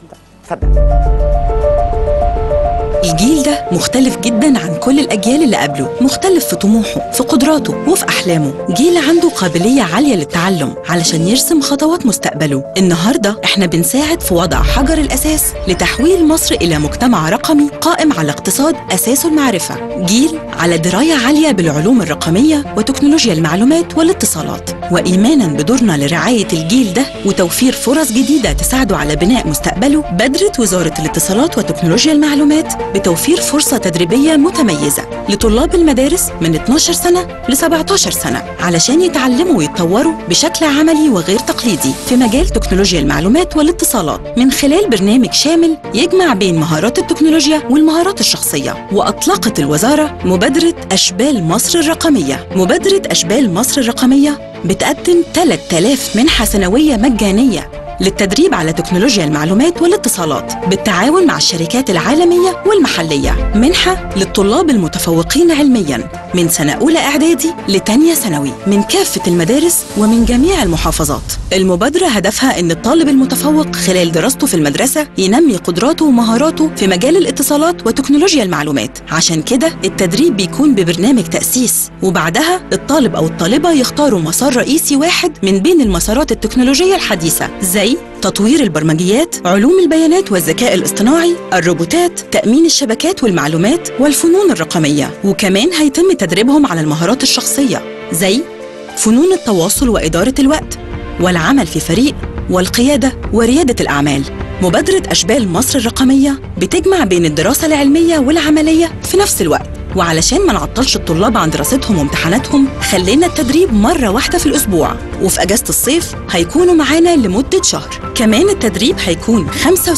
الجيل ده مختلف جدا عن كل الأجيال اللي قبله، مختلف في طموحه، في قدراته وفي أحلامه. جيل عنده قابلية عالية للتعلم علشان يرسم خطوات مستقبله. النهاردة احنا بنساعد في وضع حجر الأساس لتحويل مصر إلى مجتمع رقمي قائم على اقتصاد أساسه المعرفة، جيل على دراية عالية بالعلوم الرقمية وتكنولوجيا المعلومات والاتصالات. وإيمانا بدورنا لرعاية الجيل ده وتوفير فرص جديدة تساعده على بناء مستقبله، بدرت وزارة الاتصالات وتكنولوجيا المعلومات بتوفير فرصة تدريبية متميزة لطلاب المدارس من 12 سنة ل 17 سنة علشان يتعلموا ويتطوروا بشكل عملي وغير تقليدي في مجال تكنولوجيا المعلومات والاتصالات، من خلال برنامج شامل يجمع بين مهارات التكنولوجيا والمهارات الشخصية. وأطلقت الوزارة مبادرة أشبال مصر الرقمية. مبادرة أشبال مصر الرقمية بتقدم 3000 منحة سنوية مجانية للتدريب على تكنولوجيا المعلومات والاتصالات بالتعاون مع الشركات العالمية والمحلية. منحة للطلاب المتفوقين علمياً من سنة أولى إعدادي لتانية ثانوي من كافة المدارس ومن جميع المحافظات. المبادرة هدفها أن الطالب المتفوق خلال دراسته في المدرسة ينمي قدراته ومهاراته في مجال الاتصالات وتكنولوجيا المعلومات. عشان كده التدريب بيكون ببرنامج تأسيس، وبعدها الطالب أو الطالبة يختاروا مسار رئيسي واحد من بين المسارات التكنولوجية الحديثة، زي تطوير البرمجيات، علوم البيانات والذكاء الاصطناعي، الروبوتات، تأمين الشبكات والمعلومات والفنون الرقمية. وكمان هيتم تدريبهم على المهارات الشخصية زي فنون التواصل وإدارة الوقت والعمل في فريق والقيادة وريادة الأعمال. مبادرة أشبال مصر الرقمية بتجمع بين الدراسة العلمية والعملية في نفس الوقت. وعلشان ما نعطلش الطلاب عن دراستهم وامتحاناتهم، خلينا التدريب مرة واحدة في الأسبوع، وفي أجازة الصيف هيكونوا معانا لمدة شهر. كمان التدريب هيكون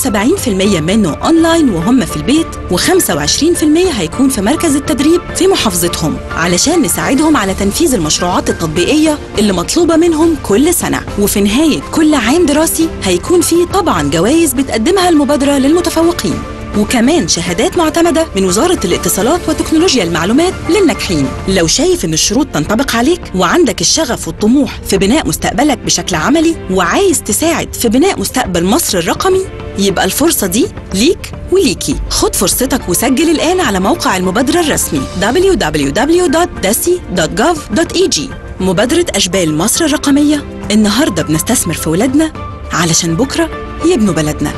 75% منه أونلاين وهم في البيت، و25% هيكون في مركز التدريب في محافظتهم، علشان نساعدهم على تنفيذ المشروعات التطبيقية اللي مطلوبة منهم كل سنة. وفي نهاية كل عام دراسي هيكون فيه طبعاً جوائز بتقدمها المبادرة للمتفوقين، وكمان شهادات معتمدة من وزارة الاتصالات وتكنولوجيا المعلومات للناجحين. لو شايف ان الشروط تنطبق عليك وعندك الشغف والطموح في بناء مستقبلك بشكل عملي، وعايز تساعد في بناء مستقبل مصر الرقمي، يبقى الفرصة دي ليك وليكي. خد فرصتك وسجل الآن على موقع المبادرة الرسمي www.dasi.gov.eg. مبادرة أشبال مصر الرقمية، النهاردة بنستثمر في ولادنا علشان بكرة يبنوا بلدنا.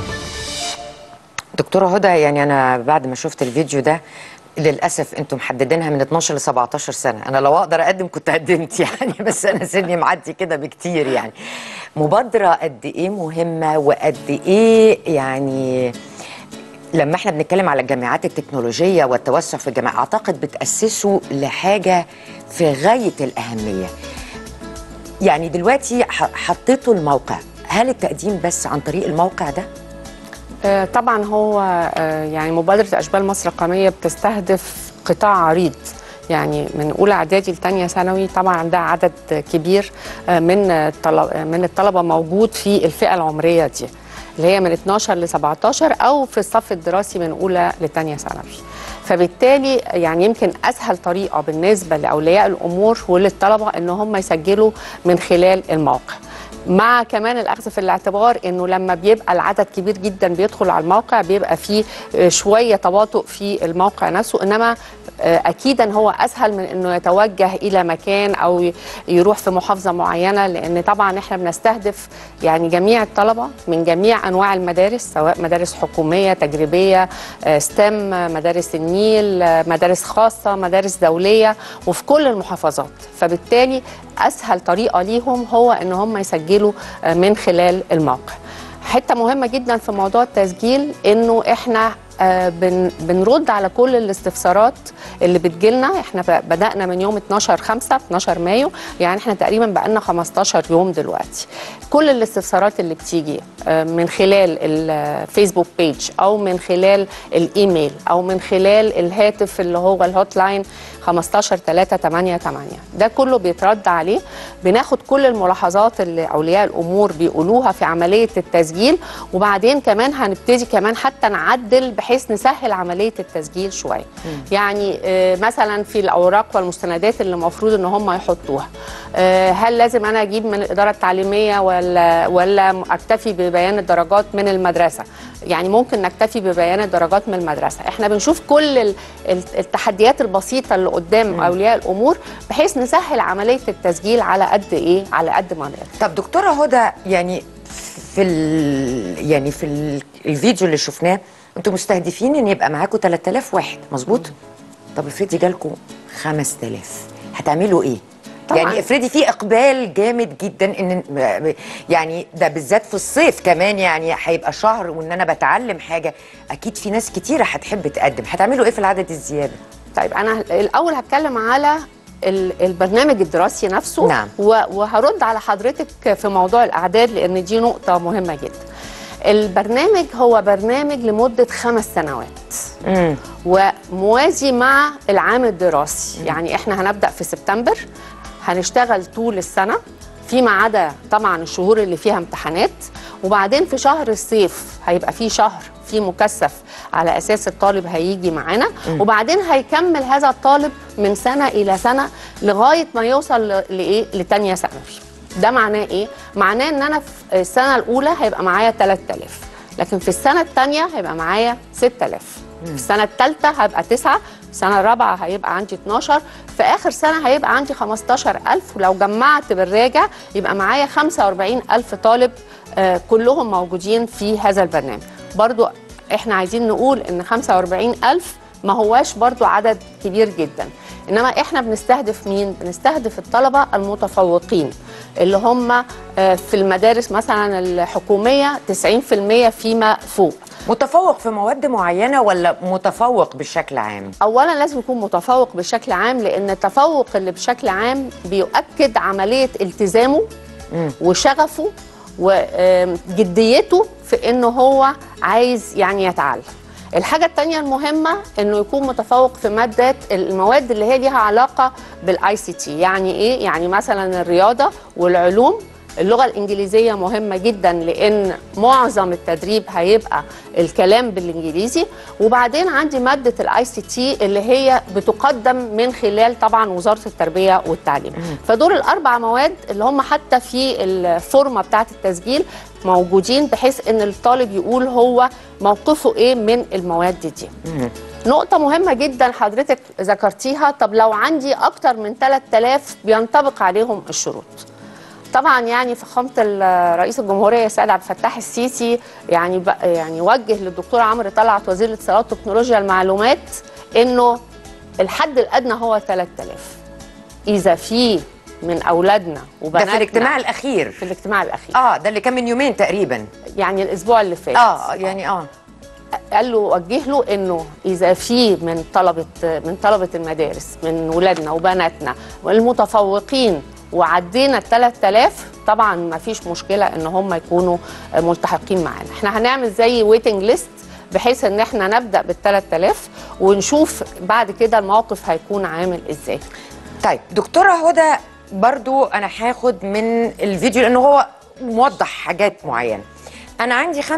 دكتورة هدى، يعني أنا بعد ما شفت الفيديو ده للأسف أنتم محددينها من 12 ل 17 سنة، أنا لو أقدر أقدم كنت قدمت يعني، بس أنا سني معدي كده بكتير يعني. مبادرة قد إيه مهمة وقد إيه يعني لما احنا بنتكلم على الجامعات التكنولوجية والتوسع في الجامعات، أعتقد بتأسسوا لحاجة في غاية الأهمية. يعني دلوقتي حطيتوا الموقع، هل التقديم بس عن طريق الموقع ده؟ طبعا هو يعني مبادرة أشبال مصر الرقمية بتستهدف قطاع عريض، يعني من أولى إعدادي لتانية ثانوي. طبعا عندها عدد كبير من الطلبة موجود في الفئة العمرية دي اللي هي من 12 ل 17 أو في الصف الدراسي من أولى لتانية ثانوي. فبالتالي يعني يمكن أسهل طريقة بالنسبة لأولياء الأمور وللطلبة إن هم يسجلوا من خلال الموقع، مع كمان الأخذ في الاعتبار إنه لما بيبقى العدد كبير جدا بيدخل على الموقع بيبقى فيه شوية تباطؤ في الموقع نفسه، إنما أكيدا هو أسهل من إنه يتوجه إلى مكان أو يروح في محافظة معينة، لأن طبعا إحنا بنستهدف يعني جميع الطلبة من جميع أنواع المدارس، سواء مدارس حكومية تجريبية ستيم، مدارس النيل، مدارس خاصة، مدارس دولية، وفي كل المحافظات. فبالتالي أسهل طريقة ليهم هو إن هم يسجلوا من خلال الموقع. حتة مهمة جدا في موضوع التسجيل إنه إحنا بنرد على كل الاستفسارات اللي بتجيلنا. احنا بدأنا من يوم 12 مايو، يعني احنا تقريبا بقالنا 15 يوم دلوقتي. كل الاستفسارات اللي بتيجي من خلال الفيسبوك بيج او من خلال الايميل او من خلال الهاتف اللي هو الهوت لاين 15388 ده كله بيترد عليه. بناخد كل الملاحظات اللي اولياء الامور بيقولوها في عملية التسجيل، وبعدين كمان هنبتدي كمان حتى نعدل بحيث نسهل عملية التسجيل شوية. يعني مثلا في الأوراق والمستندات اللي المفروض إن هم يحطوها، هل لازم أنا أجيب من الإدارة التعليمية ولا أكتفي ببيان الدرجات من المدرسة؟ يعني ممكن نكتفي ببيان الدرجات من المدرسة. احنا بنشوف كل التحديات البسيطة اللي قدام أولياء الأمور بحيث نسهل عملية التسجيل على قد إيه؟ على قد ما نقدر. طب دكتورة هدى، يعني في الفيديو اللي شفناه انتوا مستهدفين ان يبقى معاكم 3000 واحد، مظبوط؟ طب افرضي جالكم 5000 هتعملوا ايه؟ طبعا. يعني افرضي في اقبال جامد جدا، ان يعني ده بالذات في الصيف كمان، يعني هيبقى شهر وان انا بتعلم حاجه، اكيد في ناس كتيره هتحب تقدم، هتعملوا ايه في العدد الزياده؟ طيب انا الاول هتكلم على البرنامج الدراسي نفسه. نعم. وهرد على حضرتك في موضوع الاعداد لان دي نقطه مهمه جدا. البرنامج هو برنامج لمدة 5 سنوات وموازي مع العام الدراسي. يعني احنا هنبدأ في سبتمبر، هنشتغل طول السنة فيما عدا طبعا الشهور اللي فيها امتحانات، وبعدين في شهر الصيف هيبقى فيه شهر فيه مكثف على أساس الطالب هيجي معانا، وبعدين هيكمل هذا الطالب من سنة إلى سنة لغاية ما يوصل لإيه؟ لتانية ثانوي. ده معناه ايه؟ معناه ان انا في السنه الاولى هيبقى معايا 3000، لكن في السنه الثانيه هيبقى معايا 6000، في السنه الثالثه هبقى 9، في السنه الرابعه هيبقى عندي 12، في اخر سنه هيبقى عندي 15000، ولو جمعت بالراجع يبقى معايا 45000 طالب كلهم موجودين في هذا البرنامج. برضو احنا عايزين نقول ان 45000 ما هواش برضو عدد كبير جدا، إنما إحنا بنستهدف مين؟ بنستهدف الطلبة المتفوقين اللي هم في المدارس مثلا الحكومية 90% فيما فوق. متفوق في مواد معينة ولا متفوق بشكل عام؟ أولا لازم يكون متفوق بشكل عام، لأن التفوق اللي بشكل عام بيؤكد عملية التزامه وشغفه وجديته في إنه هو عايز يعني يتعلم. الحاجة التانية المهمة انه يكون متفوق في المواد اللي هي ليها علاقة بالاي سي تي. يعني ايه؟ يعني مثلا الرياضة والعلوم اللغة الإنجليزية مهمة جدا لأن معظم التدريب هيبقى الكلام بالإنجليزي. وبعدين عندي مادة الاي سي تي اللي هي بتقدم من خلال طبعا وزارة التربية والتعليم. فدول الأربع مواد اللي هم حتى في الفورمة بتاعة التسجيل موجودين، بحيث ان الطالب يقول هو موقفه ايه من المواد دي. نقطة مهمة جدا حضرتك ذكرتيها، طب لو عندي أكتر من 3000 بينطبق عليهم الشروط. طبعا يعني فخامة رئيس الجمهورية السيد عبد الفتاح السيسي يعني وجه للدكتور عمرو طلعت وزير الاتصالات وتكنولوجيا المعلومات انه الحد الأدنى هو 3000. إذا في من أولادنا وبناتنا. ده في الاجتماع الأخير. في الاجتماع الأخير. ده اللي كان من يومين تقريبا. يعني الأسبوع اللي فات. قال له وجه له انه اذا في من طلبه المدارس من ولادنا وبناتنا والمتفوقين وعدينا ال 3000 طبعا ما فيش مشكله ان هم يكونوا ملتحقين معانا. احنا هنعمل زي ويتنج ليست بحيث ان احنا نبدا بال 3000 ونشوف بعد كده الموقف هيكون عامل ازاي. طيب دكتوره هدى، برضو انا هاخد من الفيديو لانه هو موضح حاجات معينه. أنا عندي 25% 75%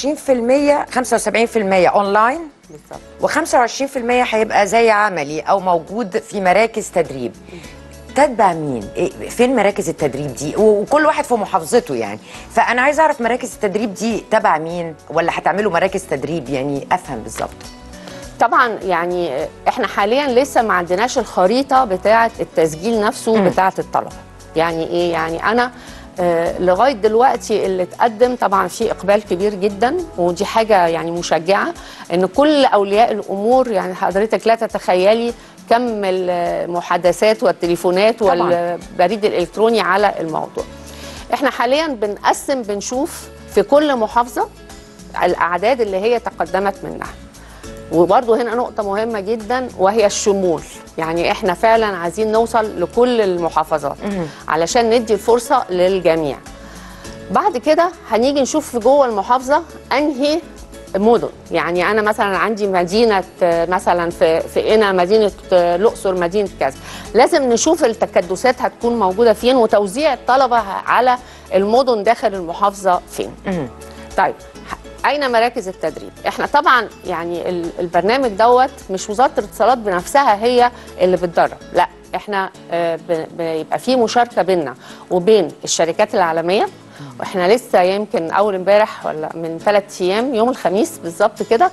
أونلاين و25% هيبقى زي عملي أو موجود في مراكز تدريب. تتبع مين؟ فين مراكز التدريب دي؟ وكل واحد في محافظته يعني. فأنا عايزة أعرف مراكز التدريب دي تبع مين؟ ولا هتعملوا مراكز تدريب؟ يعني أفهم بالظبط. طبعا يعني احنا حاليا لسه ما عندناش الخريطة بتاعة التسجيل نفسه بتاعة الطلبة. يعني إيه؟ يعني أنا لغايه دلوقتي اللي اتقدم طبعا في اقبال كبير جدا، ودي حاجه يعني مشجعه ان كل اولياء الامور، يعني حضرتك لا تتخيلي كم المحادثات والتليفونات والبريد الالكتروني على الموضوع. احنا حاليا بنشوف في كل محافظه الاعداد اللي هي تقدمت منها. وبرضه هنا نقطة مهمة جدا وهي الشمول، يعني احنا فعلا عايزين نوصل لكل المحافظات علشان ندي الفرصة للجميع. بعد كده هنيجي نشوف جوه المحافظة انهي مدن، يعني انا مثلا عندي مدينة مثلا في قنا، مدينة الأقصر، مدينة كذا، لازم نشوف التكدسات هتكون موجودة فين وتوزيع الطلبة على المدن داخل المحافظة فين. طيب أين مراكز التدريب؟ احنا طبعا يعني البرنامج دوت مش وزارة الاتصالات بنفسها هي اللي بتدرب، لا احنا بيبقى في مشاركة بيننا وبين الشركات العالمية. واحنا لسه يمكن اول امبارح ولا من 3 ايام يوم الخميس بالظبط كده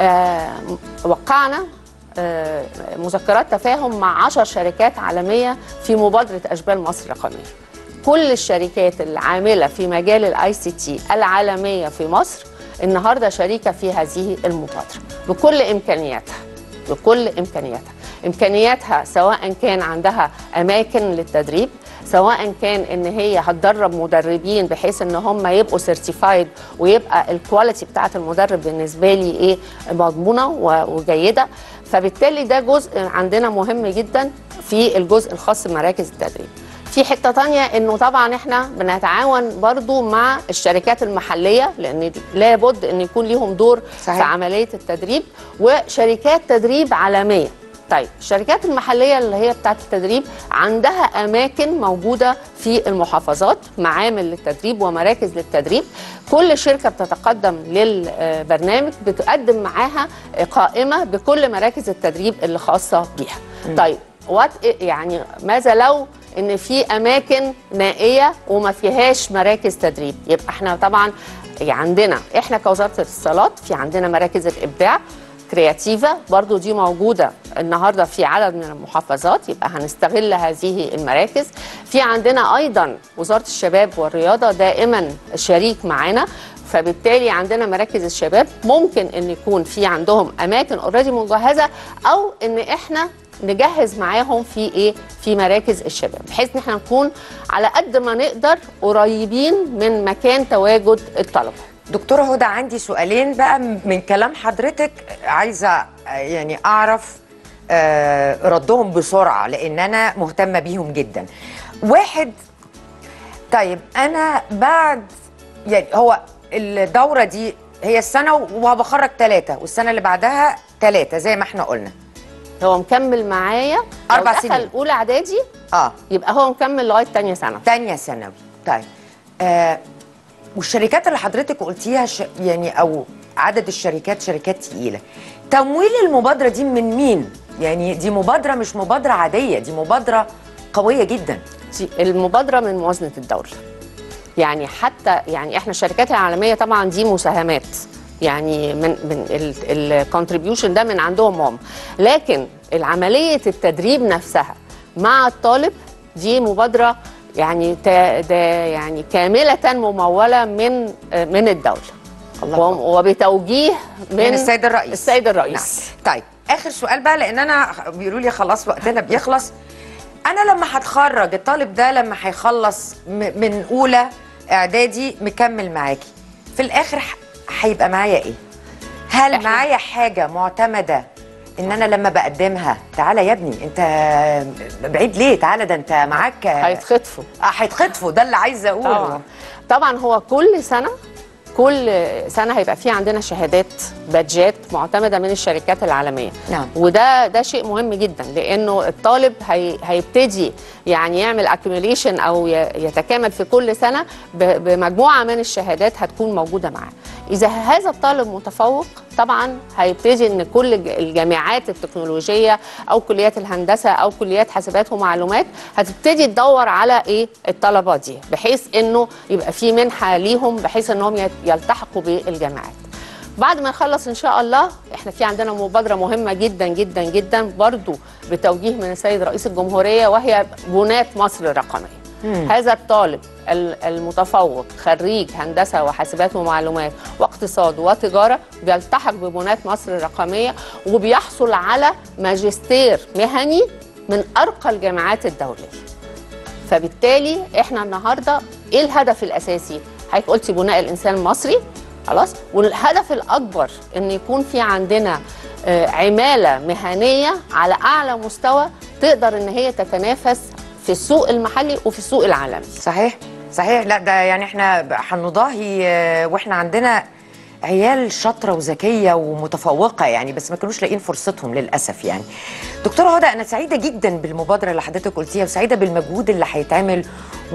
وقعنا مذكرات تفاهم مع 10 شركات عالمية في مبادرة أشبال مصر الرقمية. كل الشركات العاملة في مجال الاي سي تي العالمية في مصر النهارده شريكه في هذه المبادره بكل امكانياتها، سواء كان عندها اماكن للتدريب، سواء كان ان هي هتدرب مدربين بحيث ان هم يبقوا سيرتيفايد ويبقى الكواليتي بتاعه المدرب بالنسبه لي ايه مضمونه وجيده. فبالتالي ده جزء عندنا مهم جدا في الجزء الخاص بمراكز التدريب. في حته تانية انه طبعا احنا بنتعاون برضو مع الشركات المحليه، لان لابد ان يكون ليهم دور صحيح في عمليه التدريب، وشركات تدريب عالميه. طيب الشركات المحليه اللي هي بتاعت التدريب عندها اماكن موجوده في المحافظات، معامل للتدريب ومراكز للتدريب. كل شركه بتتقدم للبرنامج بتقدم معاها قائمه بكل مراكز التدريب اللي خاصه بيها. طيب يعني ماذا لو ان في اماكن نائيه وما فيهاش مراكز تدريب؟ يبقى احنا طبعا عندنا احنا كوزاره الاتصالات في عندنا مراكز الابداع كرياتيفا برضو دي موجوده النهارده في عدد من المحافظات، يبقى هنستغل هذه المراكز. في عندنا ايضا وزاره الشباب والرياضه دائما شريك معانا، فبالتالي عندنا مراكز الشباب ممكن ان يكون في عندهم اماكن اوريدي مجهزه، او ان احنا نجهز معاهم في ايه في مراكز الشباب، بحيث ان احنا نكون على قد ما نقدر قريبين من مكان تواجد الطلبه. دكتوره هدى، عندي سؤالين بقى من كلام حضرتك، عايزه يعني اعرف ردهم بسرعه لان انا مهتمه بيهم جدا. واحد، طيب انا بعد يعني هو الدوره دي هي السنه وبخرج 3 والسنه اللي بعدها 3 زي ما احنا قلنا. هو مكمل معايا 4 سنين. دخل اولى اعدادي يبقى هو مكمل لغايه ثانيه ثانوي. ثانيه ثانوي. طيب والشركات اللي حضرتك قلتيها يعني او عدد الشركات شركات تقيله، تمويل المبادره دي من مين؟ يعني دي مبادره مش مبادره عاديه، دي مبادره قويه جدا. المبادره من موازنه الدوله، يعني حتى يعني احنا الشركات العالميه طبعا دي مساهمات، يعني من الكونتريبيوشن ده من عندهم هم، لكن عمليه التدريب نفسها مع الطالب دي مبادره يعني يعني كامله مموله من الدوله وبتوجيه من السيد الرئيس. السيد الرئيس. نعم. طيب اخر سؤال بقى، لان انا بيقولوا لي خلاص وقتنا بيخلص. انا لما هتخرج الطالب ده لما هيخلص من اولى اعدادي مكمل معاكي، في الاخر هيبقى معايا ايه؟ هل معايا حاجه معتمده ان انا لما بقدمها تعالى يا ابني انت بعيد ليه، تعالى ده انت معاك هيتخطفوا ده اللي عايزه اقوله. طبعا هو كل سنه هيبقى في عندنا شهادات بادجات معتمده من الشركات العالميه. نعم. وده شيء مهم جدا، لانه الطالب هيبتدي يعني يعمل اكيوميليشن او يتكامل في كل سنه بمجموعه من الشهادات هتكون موجوده معاه. اذا هذا الطالب متفوق طبعا هيبتدي ان كل الجامعات التكنولوجيه او كليات الهندسه او كليات حاسبات ومعلومات هتبتدي تدور على ايه الطلبه دي، بحيث انه يبقى في منحه ليهم بحيث انهم يلتحقوا بالجامعات. بعد ما يخلص ان شاء الله احنا في عندنا مبادره مهمه جدا جدا جدا برضو بتوجيه من السيد رئيس الجمهوريه، وهي بناة مصر الرقميه. هذا الطالب المتفوق خريج هندسه وحاسبات ومعلومات واقتصاد وتجاره بيلتحق ببناة مصر الرقميه وبيحصل على ماجستير مهني من ارقى الجامعات الدوليه. فبالتالي احنا النهارده ايه الهدف الاساسي؟ حضرتك قلتي بناء الانسان المصري خلاص، والهدف الاكبر ان يكون في عندنا عماله مهنيه على اعلى مستوى تقدر ان هي تتنافس في السوق المحلي وفي السوق العالمي. صحيح صحيح. لا ده يعني احنا هنضاهي واحنا عندنا عيال شاطره وذكيه ومتفوقه يعني، بس ما كانوش لاقيين فرصتهم للاسف يعني. دكتوره هدى انا سعيده جدا بالمبادره اللي حضرتك قلتيها وسعيده بالمجهود اللي هيتعمل،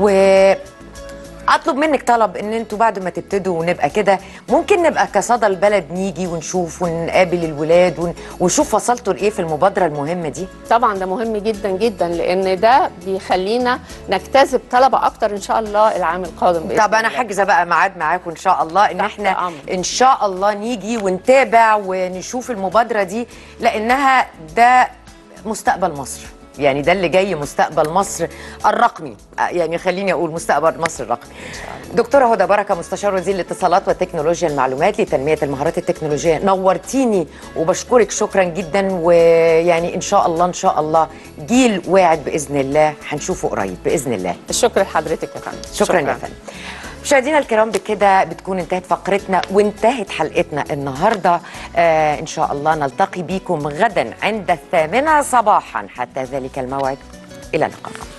اطلب منك طلب ان انتوا بعد ما تبتدوا ونبقى كده ممكن نبقى كصدى البلد نيجي ونشوف ونقابل الولاد ونشوف وصلتوا لايه في المبادره المهمه دي. طبعا ده مهم جدا جدا، لان ده بيخلينا نجتذب طلبه اكتر ان شاء الله العام القادم باذن الله. طب انا حاجزه بقى ميعاد معاكم ان شاء الله ان احنا ان شاء الله نيجي ونتابع ونشوف المبادره دي، لانها ده مستقبل مصر، يعني ده اللي جاي مستقبل مصر الرقمي، يعني خليني اقول مستقبل مصر الرقمي. دكتوره هدى بركه مستشار وزير الاتصالات وتكنولوجيا المعلومات لتنميه المهارات التكنولوجيه، نورتيني وبشكرك شكرا جدا، ويعني ان شاء الله ان شاء الله جيل واعد باذن الله هنشوفه قريب باذن الله. الشكر لحضرتك يا فندم. شكرا يا فندم. مشاهدينا الكرام بكده بتكون انتهت فقرتنا وانتهت حلقتنا النهارده. ان شاء الله نلتقي بكم غدا عند 8 صباحا، حتى ذلك الموعد الى اللقاء.